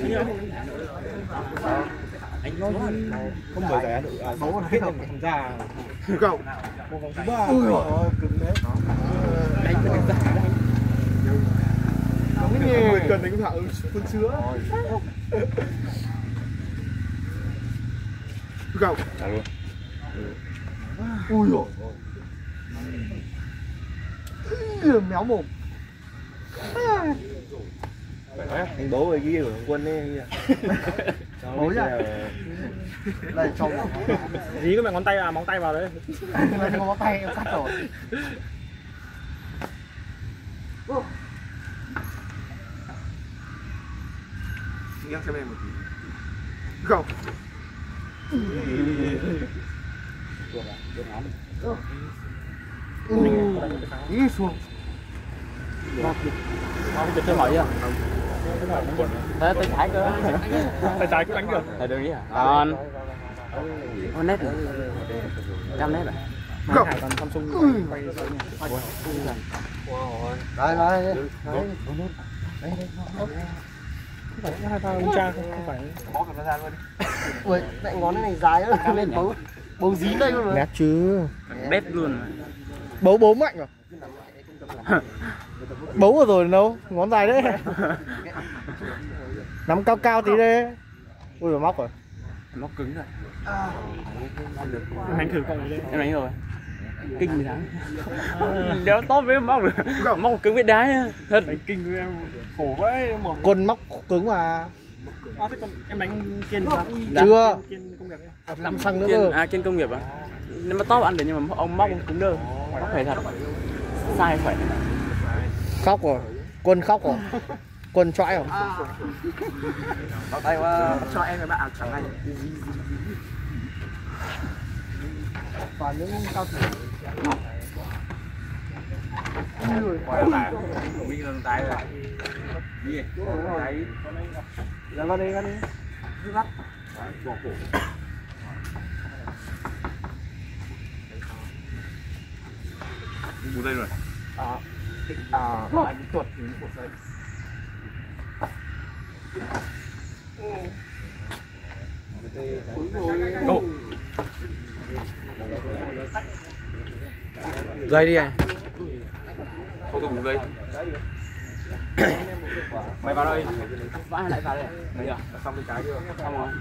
anh nói không mời giải được bấu hết rồi thằng già Cậu. một vòng thứ 3 Ui giời cứng đấy. đánh thằng già đấy Không nghe. Cần đánh thạo phân sữa. Cậu. Ui giời. Méo mồm. anh bố rồi ghi của quân ấy Bố nhá. Đây cho dí cái móng tay à móng tay vào đấy đây có tay em cắt rồi. Nghe xem em một tí. Go. Ý xuống. Chơi hỏi chưa? Tay trái cơ. Tay trái cứ đánh kìa. Tay đừng ý à? Còn. Con nét rồi. 100 nét rồi. Còn Samsung quay rồi nha. Đây đây. Đấy. Hai ba ông cha không phải. Bó cả ra luôn. Ui, lại ngón này dài lắm, lên bấu dí đây luôn rồi. Nét chứ. Đét luôn. Bấu mạnh à? Bấu vừa rồi đâu, ngón dài đấy. Nắm cao tí đấy. Ui, móc rồi. Móc cứng rồi. Em đánh thử con em đánh rồi. Kinh gì đáng. Đéo tốt với móc rồi. Móc cứng với đá nhá. Thật kinh với em khổ quá. Quân móc cứng mà. Thế còn em đánh kiên sao? Chưa. Kiên công nghiệp ấy. 5 xăng nữa cơ. À kiên công nghiệp à? Nhưng mà top ăn được nhưng mà ông móc cứng đơ. Móc phải thật. Sai phải. Khóc rồi. Quân khóc rồi. Quân choãi rồi. Đây mà cho em với bạn chẳng anh. Và những cao thủ. Quay lại.วิ่งlên tay rồi. Đi. Đấy. Ra vào đây. Bắt. Bỏ cổ. Bù đây rồi. Anh tuột thì của sợi. Go. Dây đi anh. Không dùng dây. Mày vào đây. Vãi lại vào đây. Đấy à? Xong cái trái chưa? Xong rồi.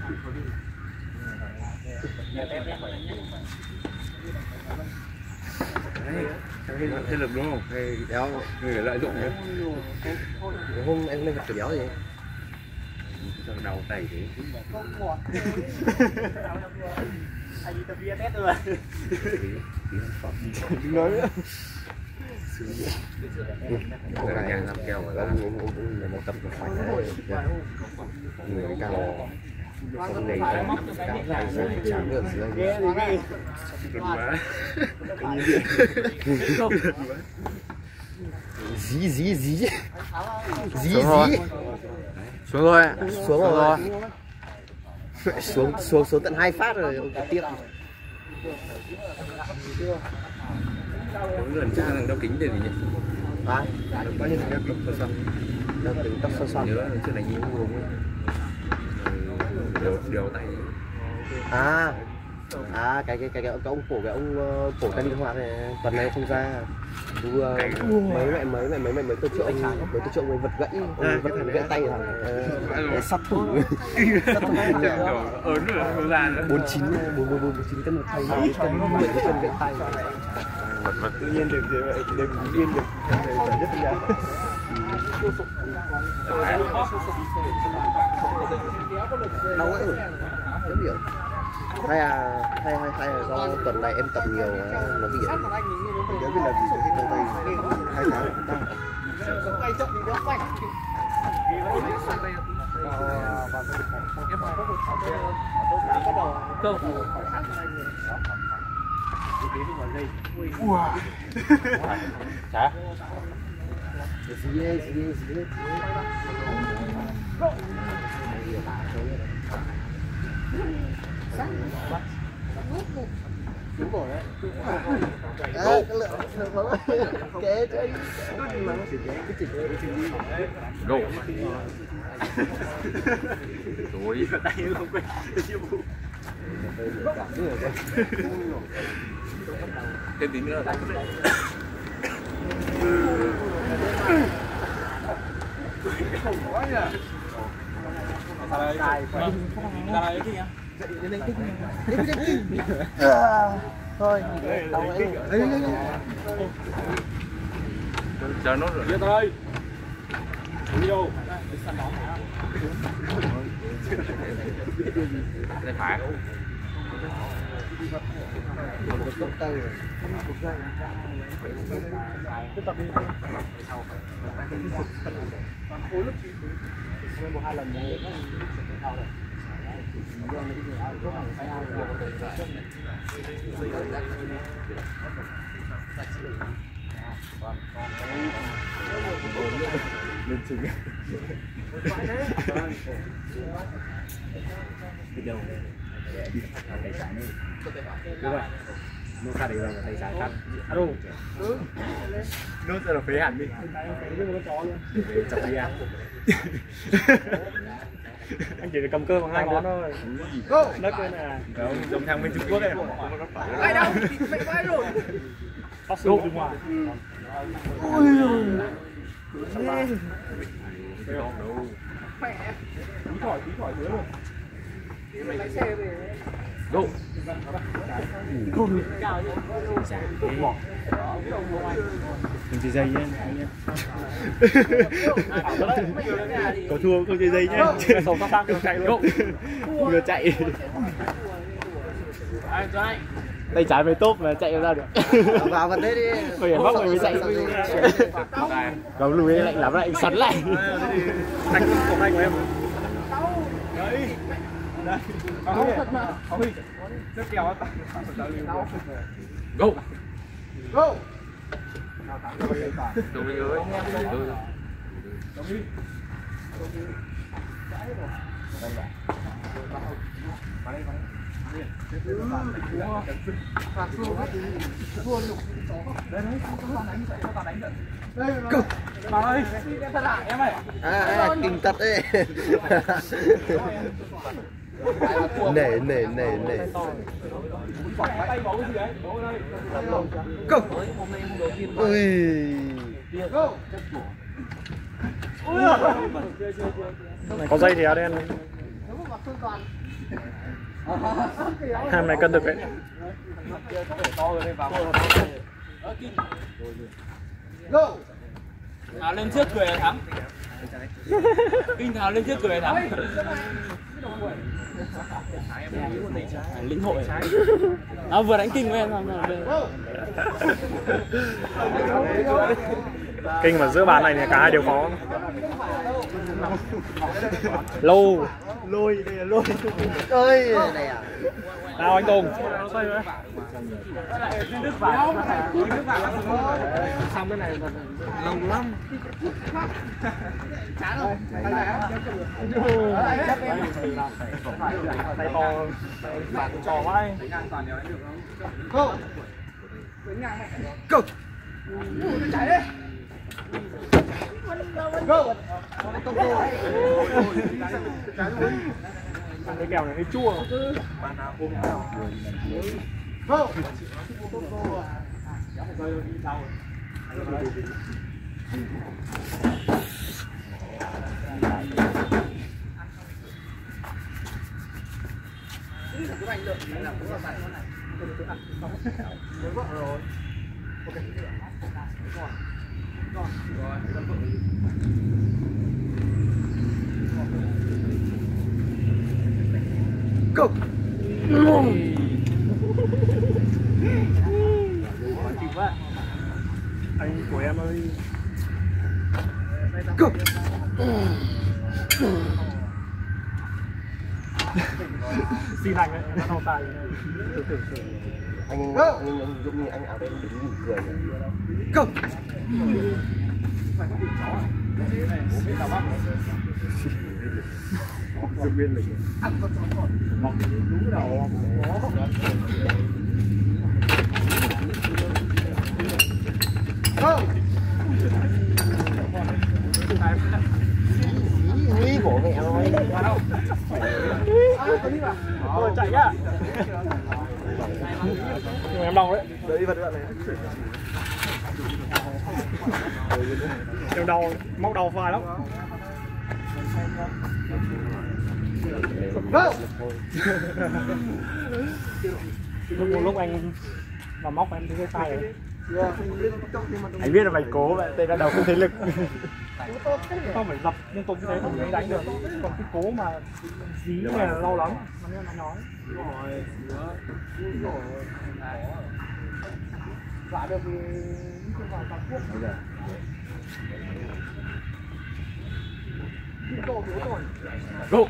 Thế lực đúng không? Hay đéo người lợi dụng nhé. Hôm em lên cái béo gì? Đầu tay thế. Anh đi tập VNS rồi. Nói nữa. Người nhà làm kèo rồi. Một tập được phải người cao. Không này cao chán được dưới. Dí. Xuống rồi. Xuống tận 2 phát rồi ông tiếp. Lần cha thằng đeo kính để gì nhỉ? Bao nhiêu đeo kính tóc xoăn. Nhớ là trước này nhìn buồn ấy. Điều tay. Cái ông cổ tay linh hoạt này tuần này không ra. Mấy tôi triệu người vật gãy gãy tay rồi. Sắt thủ. Ớn rồi không ra nữa. 49 cân một tay, 10 cân gãy tay. Tự nhiên được gì vậy? Đừng điên được. Phải rất là. Đau ấy rồi. Chấm điểm. Hay là do tuần này em tập nhiều nó bị ấy. Nếu biết là gì sẽ hết tay 2 tháng ta. Chả. Gì. Đúng rồi đấy. Cái lượng kế chứ. Go. Rồi. Tay không quên. Thêm tí nữa là tay. Quá nhỉ. Ra đây chứ nhá. Thôi, Chờ nốt rồi. Biết ơi. Đi đâu? Đây phải. Tiếp tục đi. Một 2 lần Lên trứng. Đi đâu? Đi tay trái này. Đúng rồi. Nó khác được tay trái khác. Alo. Nó sẽ là phế hẳn đi. Chọc đi à. Anh chỉ cầm cơ bằng hai ngón thôi. Đất đây nè. Giống thằng bên Trung Quốc này. Ai đâu? Mày vai rồi. Phát sưu bên ngoài. Ui giời. Mẹ. Tí khỏi dưới luôn. Mày lái xe về. Go. Đừng chơi dây nhé. Có thua không chơi dây nhé. Sầu sang chạy luôn. Vừa chạy. Tay trái mới tốt mà chạy ra được. Vào vật đấy đi. Mày móc mày mới chạy. Gấu lùi lạnh lắm lại sắn lại. Anh của anh của em. Đấy. Đây. Không đi. Rất kéo á. Go. Go. Đồng ý ơi. Đồng ý. Kinh tật đấy. Nể. Go. Ui. Có dây thì áo đen. Ham này cân được đấy. Go. Tháo lên trước cười là thắng. Kinh tháo lên trước cười là thắng. Lĩnh hội. Nó vừa đánh kinh với em xong rồi. Kinh mà giữa bàn này thì cả hai đều có. Lô. Lôi, đây là lôi. Ơi, này à. Nào anh Tùng. Xong cái này lâu lắm. Tay to. Bạn trò quá anh. Go. Go. Chạy đi. Go. Cái kèo này hơi chua. Go. Go. Anh của em ơi. Go. Xin anh ấy, nó đau tay. Anh Dũng như anh áo đen đứng mỉm cười. Go. Dựng viên mình. Đúng đầu. Go. Ý của mẹ rồi. Thôi chạy nhá. Nhưng em đau đấy. Đợi đi vật bạn này. Em đau, móc đau vai lắm. Go. Lúc anh mà móc em thấy cái sai rồi. Anh biết là mày cố vậy, tay ra đầu không thấy lực. Không phải dập liên tục như thế không mới đánh được. Còn cái cố mà dí này là lâu lắm. Nó nên nó nói. Dọa được thì không vào toàn quốc. Go.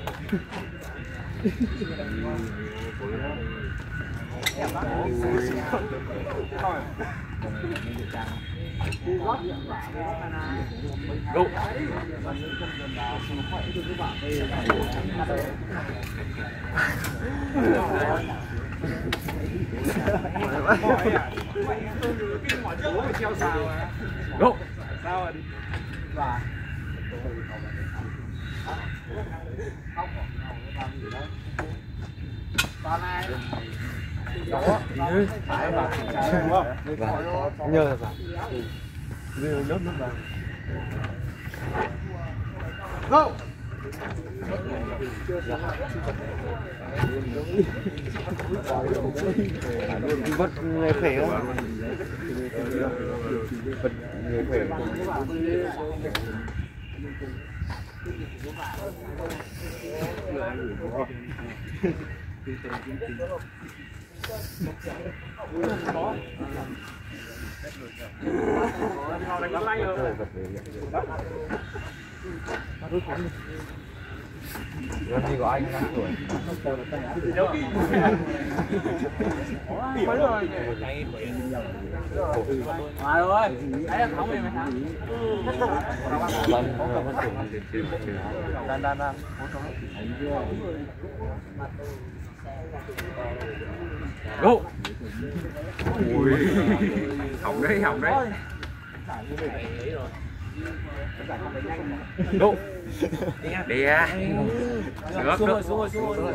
Go. Go. Nhờ là Go. Vật người khỏe không? Vật người khỏe. Làm gì có anh 5 tuổi. Mà rồi, đấy là thắng mày thắng. Đan. Go. Ui. Hỏng đấy. Go. Đi à. Xuống rồi.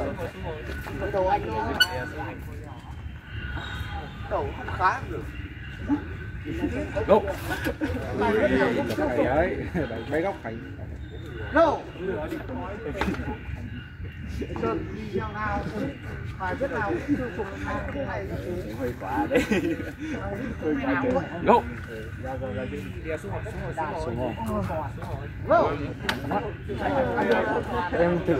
Cầu khá được. Go. Phải ấy, bay góc phải. Go. Sơn đi theo nào phải biết nào chưa phục cái này Hơi quá đấy. Go. Go. Em thử.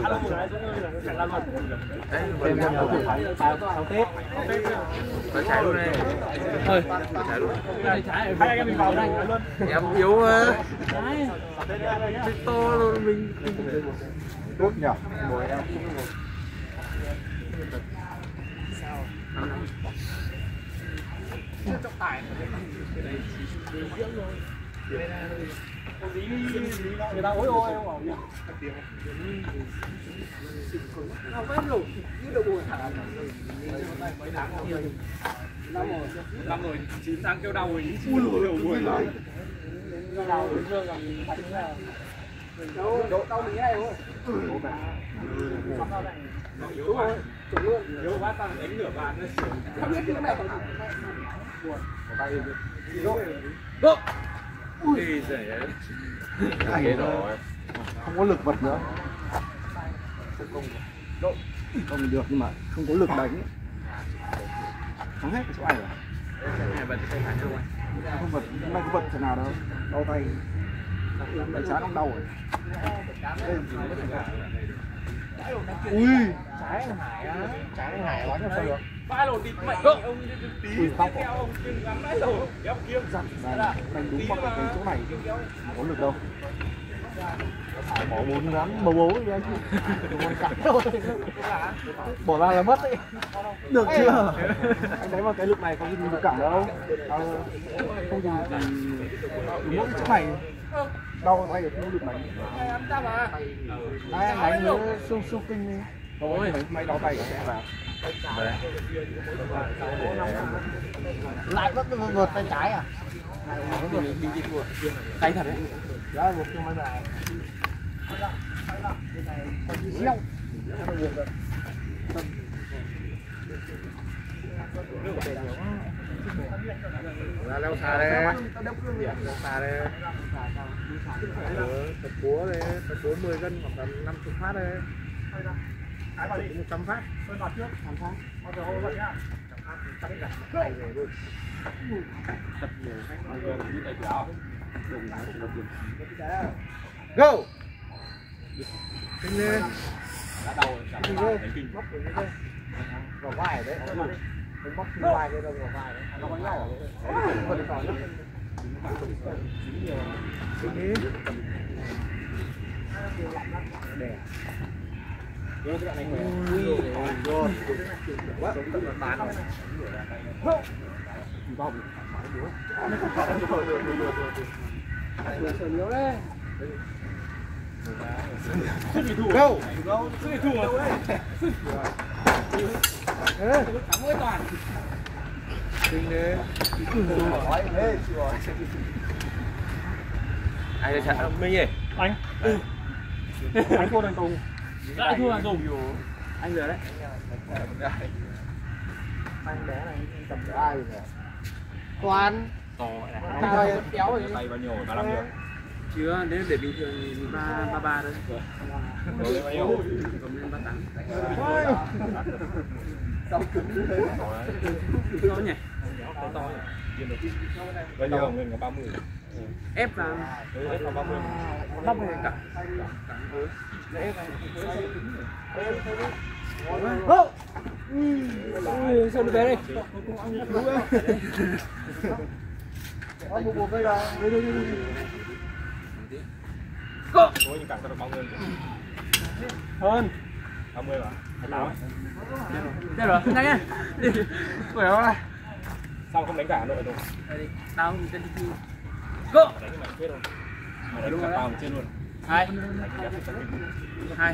Em thử tháo tết. Phải chạy luôn này. Thôi, chạy luôn. Hai anh em mình vào đây luôn. Em yếu to luôn mình. Tốt nhỉ. Người ta ối ôi không nhỉ? Nào quét lủng như đầu buồn hả? Mấy tháng rồi. Năm rồi, 9 tháng kêu đau rồi. Ui đầu buồn lắm. Đau đến dương là mình thành là đâu đau mình nghe thôi. Đúng rồi, chuẩn luôn. Nếu bác ta đánh nửa bàn nó sướng. Không biết cái này buồn. Go. Ui giời ơi. Không có lực vật nữa. Không được nhưng mà không có lực đánh. Thắng hết cái chỗ này rồi. Không vật, hôm nay có vật thế nào đâu. Đau tay. Tay trái nó đau rồi. Ui, trái Hải bắn cho sao được. Ba lột đi mày ông tí theo ông đừng lắm đấy rồi. Kéo kiếm giật. Đánh đúng vào cái chỗ này. Không có lực đâu. Bỏ 4 ngắn bấu đi anh. Còn cắn thôi. Bỏ ra là mất đấy. Được chưa? Anh đánh vào cái lực này không có gì được cả đâu. Không gì mỗi chỗ này đau tay được không lực đánh. Đây anh đánh với xung kinh đi. Thôi, mày đau tay sẽ vào. Lại vẫn vượt tay trái à? Tay thật đấy. Đó vượt cho mấy bài. Ra leo xa đây. Leo xa đây. Tập búa đây, tập búa 10 cân hoặc tầm 50 phát đây. 100 phát. Tôi vào trước, 100 phát. Bao giờ hô vậy nhá. 100 phát thì chắc là hay về luôn. Tập nhiều khách như tay kéo. Go. Kinh lên. Đã đầu rồi, Kinh lên. Bóc rồi đi. Vào vai đấy. Không bóc cái vai cái đâu vào vai đấy. Nó có nhau à? Go. Ai để chặn Minh nhỉ? Anh thua thằng Tùng. Lại thua thằng Tùng. Anh rồi đấy. Anh bé này tầm ai rồi. Toàn To này. tay kéo rồi. Tay bao nhiêu? 35 được. Chưa, nếu để bình thường thì 33 thôi. Rồi bao nhiêu? Cầm lên 38. Sao cứng thế? To nhỉ? To nhỉ? Bao nhiêu? Nguyên có 30. Ép vào. Ép vào 30. Bắp này cả. Sao được đây? Một cây ra. Có những cả sao được bao nhiêu? Hơn. 30 mà. 28. Đây rồi, nhanh nhá. Khỏe không? Sao không đánh cả nội rồi? Đây đi, tao mình chân đi. Go. Đánh cái mày chết rồi. Mày đánh cả tao trên luôn. 2 Đánh cái đẹp 2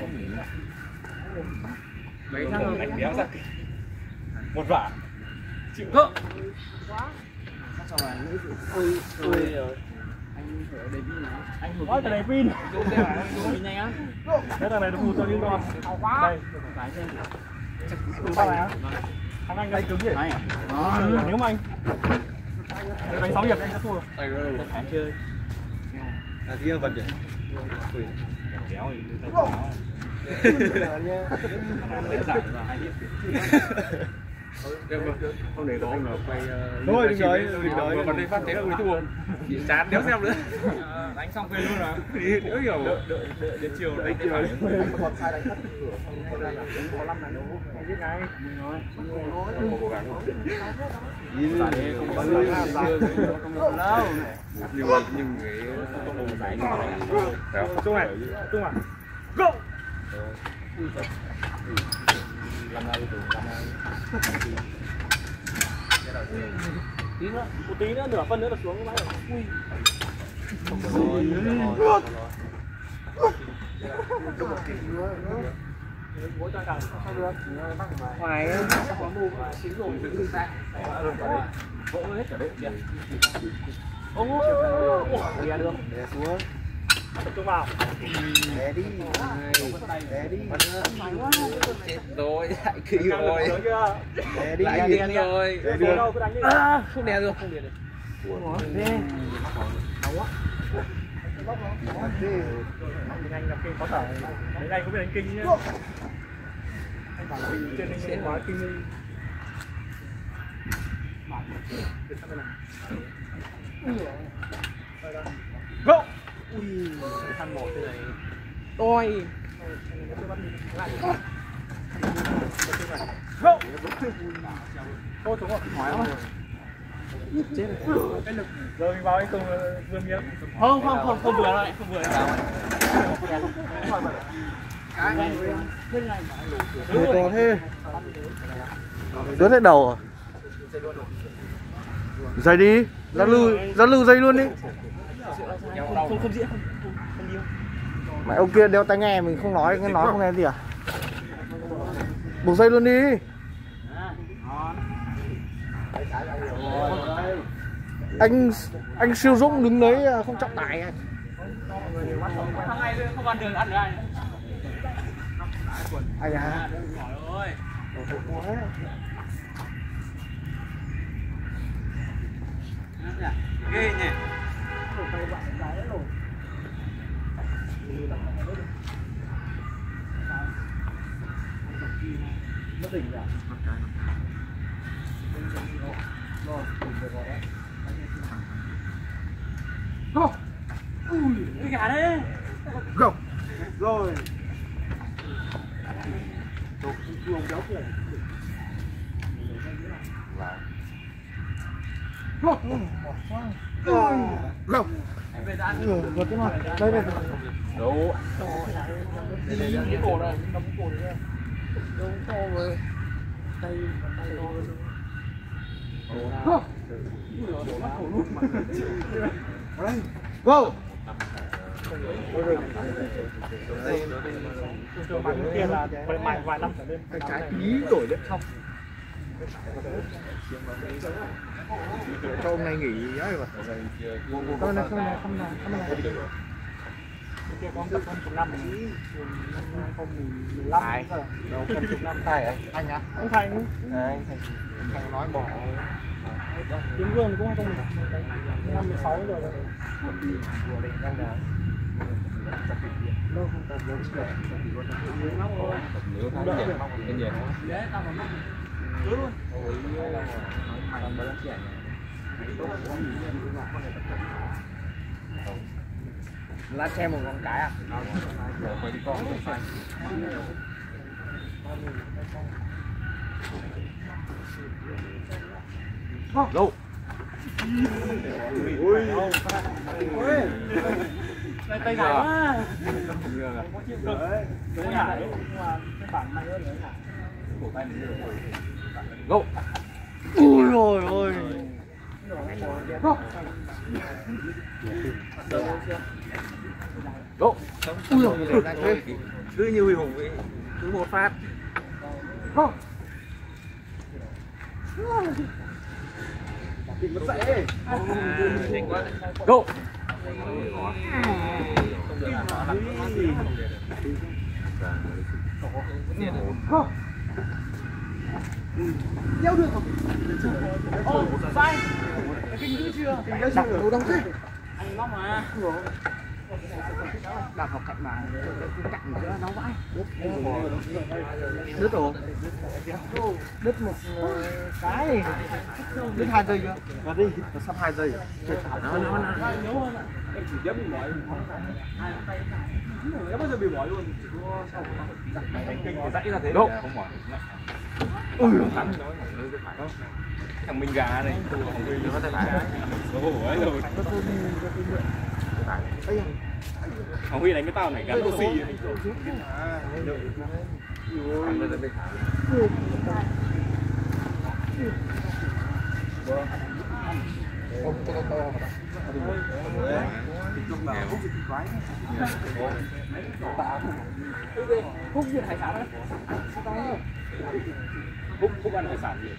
mấy thằng rồi? đánh béo ra. Một vả. Chịu. Go. Sao mà ôi rồi. Anh phải ở đây pin này. Anh hụt cái này pin. Pin nhanh á. Cái thằng này nó hụt cho đi con. Đây, phải xem. Sao này á? Thằng anh đánh cứng gì? Này à? Nếu mà anh đánh 6 hiệp anh sẽ thua. Không phải chơi. À thì vật vậy. Kéo thì Không để có anh nào quay. Đúng rồi, đừng nói. còn đây phát thế là người thua. Chán đéo xem nữa. Đánh xong quên luôn rồi. Đi đỡ hiểu. Đợi đến chiều đánh cái phải. Còn sai đánh thất. Có 5 này đâu. Anh biết ngay. Cố gắng. Không có lưỡi không lâu. Nhưng cái tốc độ giải như này. Tung này. Go. Làm nào đi Tí nữa, một tí nữa, nửa phân nữa là xuống cái máy rồi. Hoài ấy, có mù mà xíu rồi thì đừng tạ. Vỗ hết cả đấy kìa. Ô, kìa được. Để xuống. Tập trung vào. Để đi. Để đi. Chết rồi, lại kỹ rồi. Để đi. Lại điên rồi. Để đi đâu cứ đánh đi. Không đè được. Anh làm kinh khó thở. Đấy anh cũng biết đánh kinh nhá. Anh bảo là mình trên anh quá kinh đi. Go. Ui, thằng một thế này. Ôi. Go. Ô xuống rồi. Hỏi không? Chết rồi. Cái lực. Rồi mình vào anh Tùng vừa miếng. Không vừa rồi, không vừa. Người to thế. Rớt hết đầu à? Dây đi. Ra lư dây luôn đi. Không diễn không điêu. Mày ông kia đeo tai nghe mình không nói không nghe gì à? Buộc dây luôn đi. Anh siêu Dũng đứng đấy không trọng tải anh. Thằng này không ăn đường ăn được ai. Ai à? Rồi. Ghê nhỉ. Mất đỉnh rồi. Go. Ui, cái gà đấy. Go. Rồi. Chuồng béo kia. Go. Go. Vượt cái này. Đây đây. Đủ. Cái cổ này, cầm cổ này. Đâu to rồi. Tay Go. thường mà kia là vài năm trở lên. Cái trái tí đổi đất xong. Cho hôm nay nghỉ ấy mà. Không này. Kia có tập hơn chục năm rồi. 2015 rồi. Đâu hơn chục năm Thành ấy. Anh á? Anh Thành. Anh Thành nói bỏ. Tiến Vương cũng 2016 rồi. Đâu không tập giống được. Nửa tháng về bên về Lát xem một con cái à? quay đi con Đâu? Tay dài quá. Có chịu được. Đúng là nhưng mà cái bản này hơn nữa là cổ tay mình go. Ui rồi ôi. Go. Ui rồi. Cứ như Huy Hùng ấy, cứ một phát. Go. Đeo được không? sai. Kinh dữ chưa? Đặt đầu đóng thế. Anh móc mà. Đặt vào cạnh mà cái cạnh giữa nó vãi. Đứt rồi. Đứt một cái. Đứt 2 giây chưa? Và đi, nó sắp 2 giây. Chết thẳng nó. Nhớ hơn ạ. Em chỉ dám bị mỏi. Em bao giờ bị mỏi luôn. Chỉ có sau đánh kinh thì dãy ra thế. Go. Không mỏi. Ui. Thằng Minh gà này, thằng Minh nó có tay phải. Ôi rồi. Thằng Huy đánh với tao này gắn oxy. Hút gì hải sản đấy. Hút ăn hải sản gì?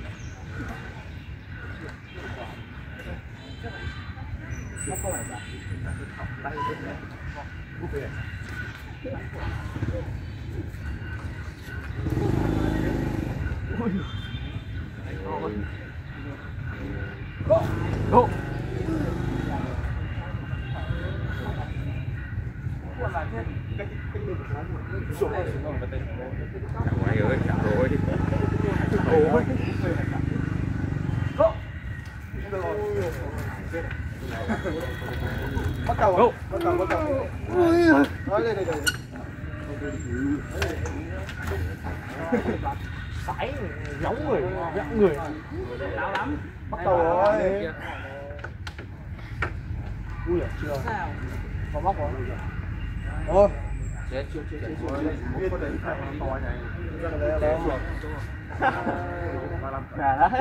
Nó không hải sản. Go. Ngoài ơi, cả rồi. Bắt đầu. Bắt đầu. Ui. Nói đây. Sải giống người, dạng người. Lão lắm. Bắt đầu rồi. Ui à, chưa. Có móc rồi. Ơ. Chết. Viên đấy phải to này. Cả đấy.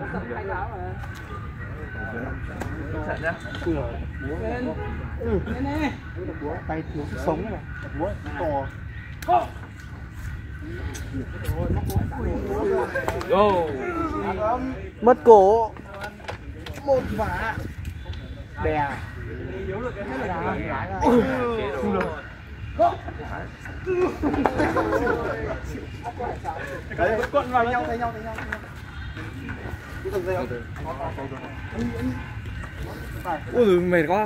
Trận nhá. Ui rồi. Nè. Tay thiếu sức sống này. Búa to. Go. Mất cổ. Một vả. Đè. Đấy, quận vào nhau thấy nhau. Ui giời, mệt quá.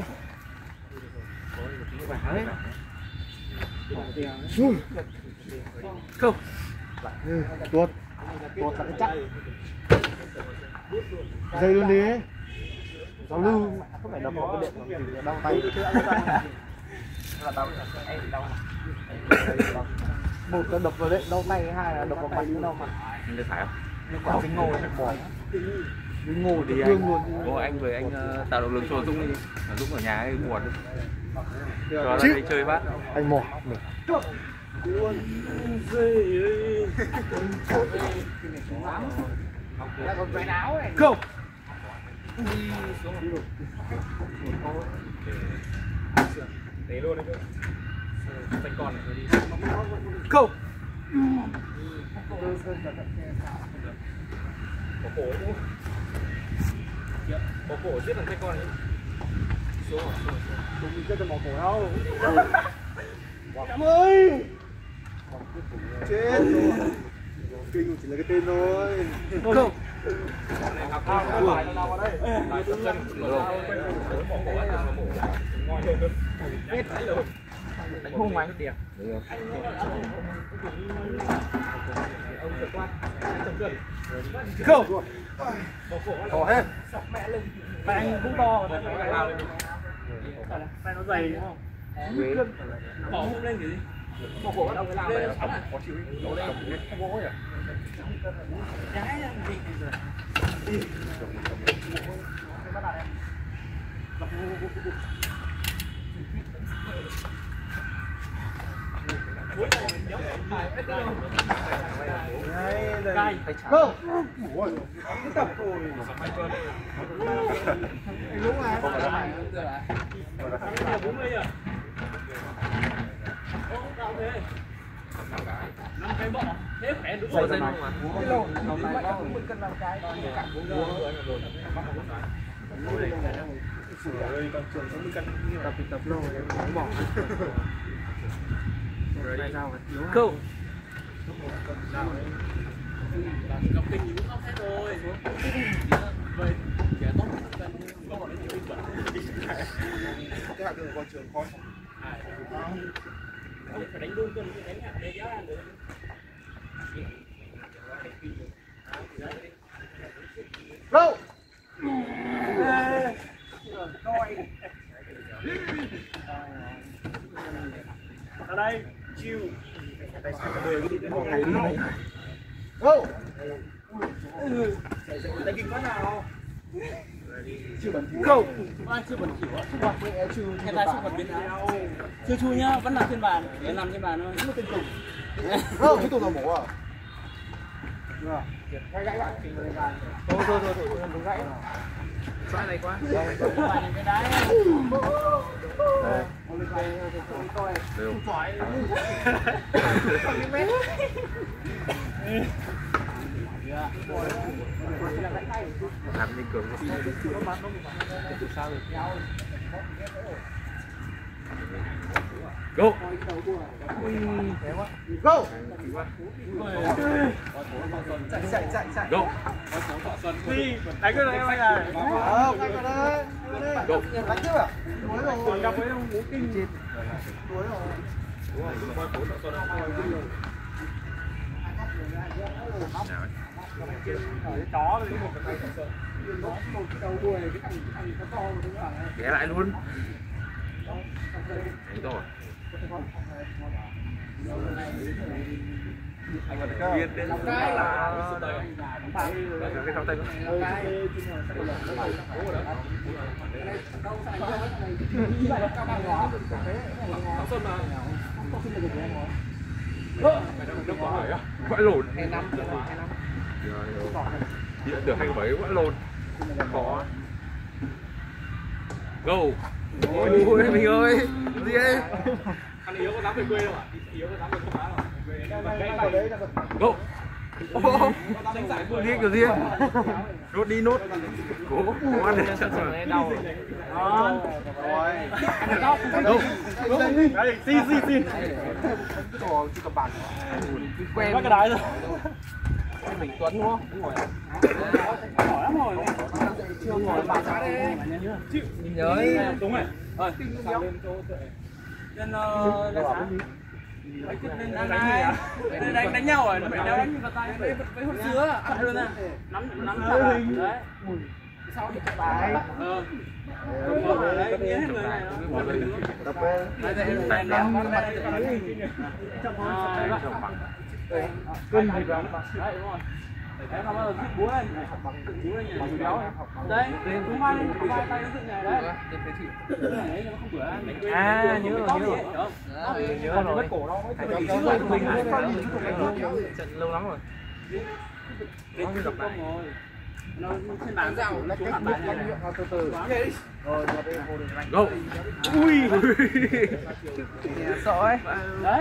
Không. Tuột là cái chắc. Dây luôn đi. Giao lưu không phải đập vào cái điện đau tay. Một là đập vào đệm đau tay, hai là đập vào mặt đau mặt. Anh tay phải không? Nó quả cái ngồi nó bỏ. Ngô thì anh với anh tạo động lực cho Dũng đi. Dũng ở nhà ấy buồn. Cho ra đây chơi bát. Anh mò. Không. Để luôn đấy. Tay con này đi. Không. Bỏ cổ chứ. Bỏ cổ giết thằng tay con ấy. Xuống rồi. Không đi chơi cho bỏ cổ đâu. Cảm ơi. Chết rồi. Kinh chỉ là cái tên thôi. Không. Đánh hung ngoài cái tiền. Không. To hết. Tay anh cũng to. Tay nó dày đúng không? Bỏ không lên kiểu gì? Bỏ cổ bắt đầu cái lao này là khó chịu. Đổ lên không có ấy à? Cái gì rồi? Không. Ôi. Cái tập rồi. Đúng rồi. Cái bọ thế khỏe đúng rồi. Cái lồn hôm nay có 10 cân làm cái cả 4 người. Ơi con trường 60 cân Tập lâu rồi không bỏ. Rồi đây sao vậy? Không. Gặp kinh cũng không hết rồi. Vậy trẻ tốt cân có bọn nó chịu bệnh. Cái hạt đường vào trường coi. Phải đánh luôn cân đánh hạt để giá ăn được. Go. Ở đây chiêu. Go. Đánh kinh quá nào. Chưa bẩn thỉu. Không. Chưa bẩn thỉu ạ. Hiện tại chưa bẩn biến nào. Chưa chui nhá, vẫn nằm trên bàn. Vẫn nằm trên bàn thôi. Không có tên tùng. Không, cái tùng là mổ à? Gãy bạn. Thôi, đừng gãy. Xoay này quá. Bạn cái đáy. Đều. Làm như cường. Go. Go. Chạy. Go. Đi, đánh cái này em anh à. Anh vào đây. Go. Đánh tiếp à? Đuối rồi. Còn gặp với ông Vũ Kinh chết. Đuối rồi. Chó rồi. Ghé lại luôn. Đấy rồi. Viên đến cái thao tay vãi lồn. Được 27 vãi lồn. Khó. Go. Ôi mình ơi. Gì đây? Anh Yếu có dám về quê đâu ạ? Yếu có dám về không á đâu. Go. Đi kiểu gì? Nốt đi nốt. Cố ăn được chắc rồi. Đau. Rồi. Đấy, xin. Rồi, chỉ cầm bàn. Quen cái đáy rồi. Mình Tuấn đúng không? Đúng rồi. Hỏi lắm rồi. Chưa ngồi bàn giá đây. Nhìn nhớ. Đúng rồi. Rồi, sao lên chỗ lên đánh nhau rồi, đánh vào tay với hút sứa, ăn luôn à. Nắm đấy. Sau thì chặt bài. Đấy, nghĩa hết người này. Tập về. Đây ném cân gì vậy? Đấy đúng rồi. Đấy, nó bao giờ búa lên, búa lên nhảy béo này. Đấy, đúng vai lên, vai tay nó dựng này đấy. Đấy, nó không bữa. À, nhớ rồi. Nhớ rồi. Mất cổ đâu. Trận lâu lắm rồi. Nó như gặp lại. Nó trên bàn dạo nó xuống mặt bàn này. Từ từ. Rồi, Go. Ui. sợ ấy. Đấy.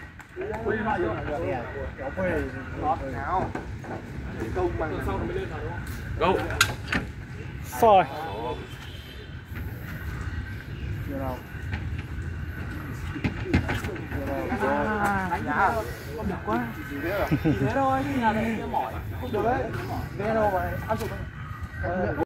Kéo về ngọt nào. Công bằng sau nó mới lên vào đúng không? Go. Rồi. Chưa đâu. Đánh không được quá. Chỉ thế thôi, nhưng là mỏi. Không được đấy. Nghe đâu mà áp dụng.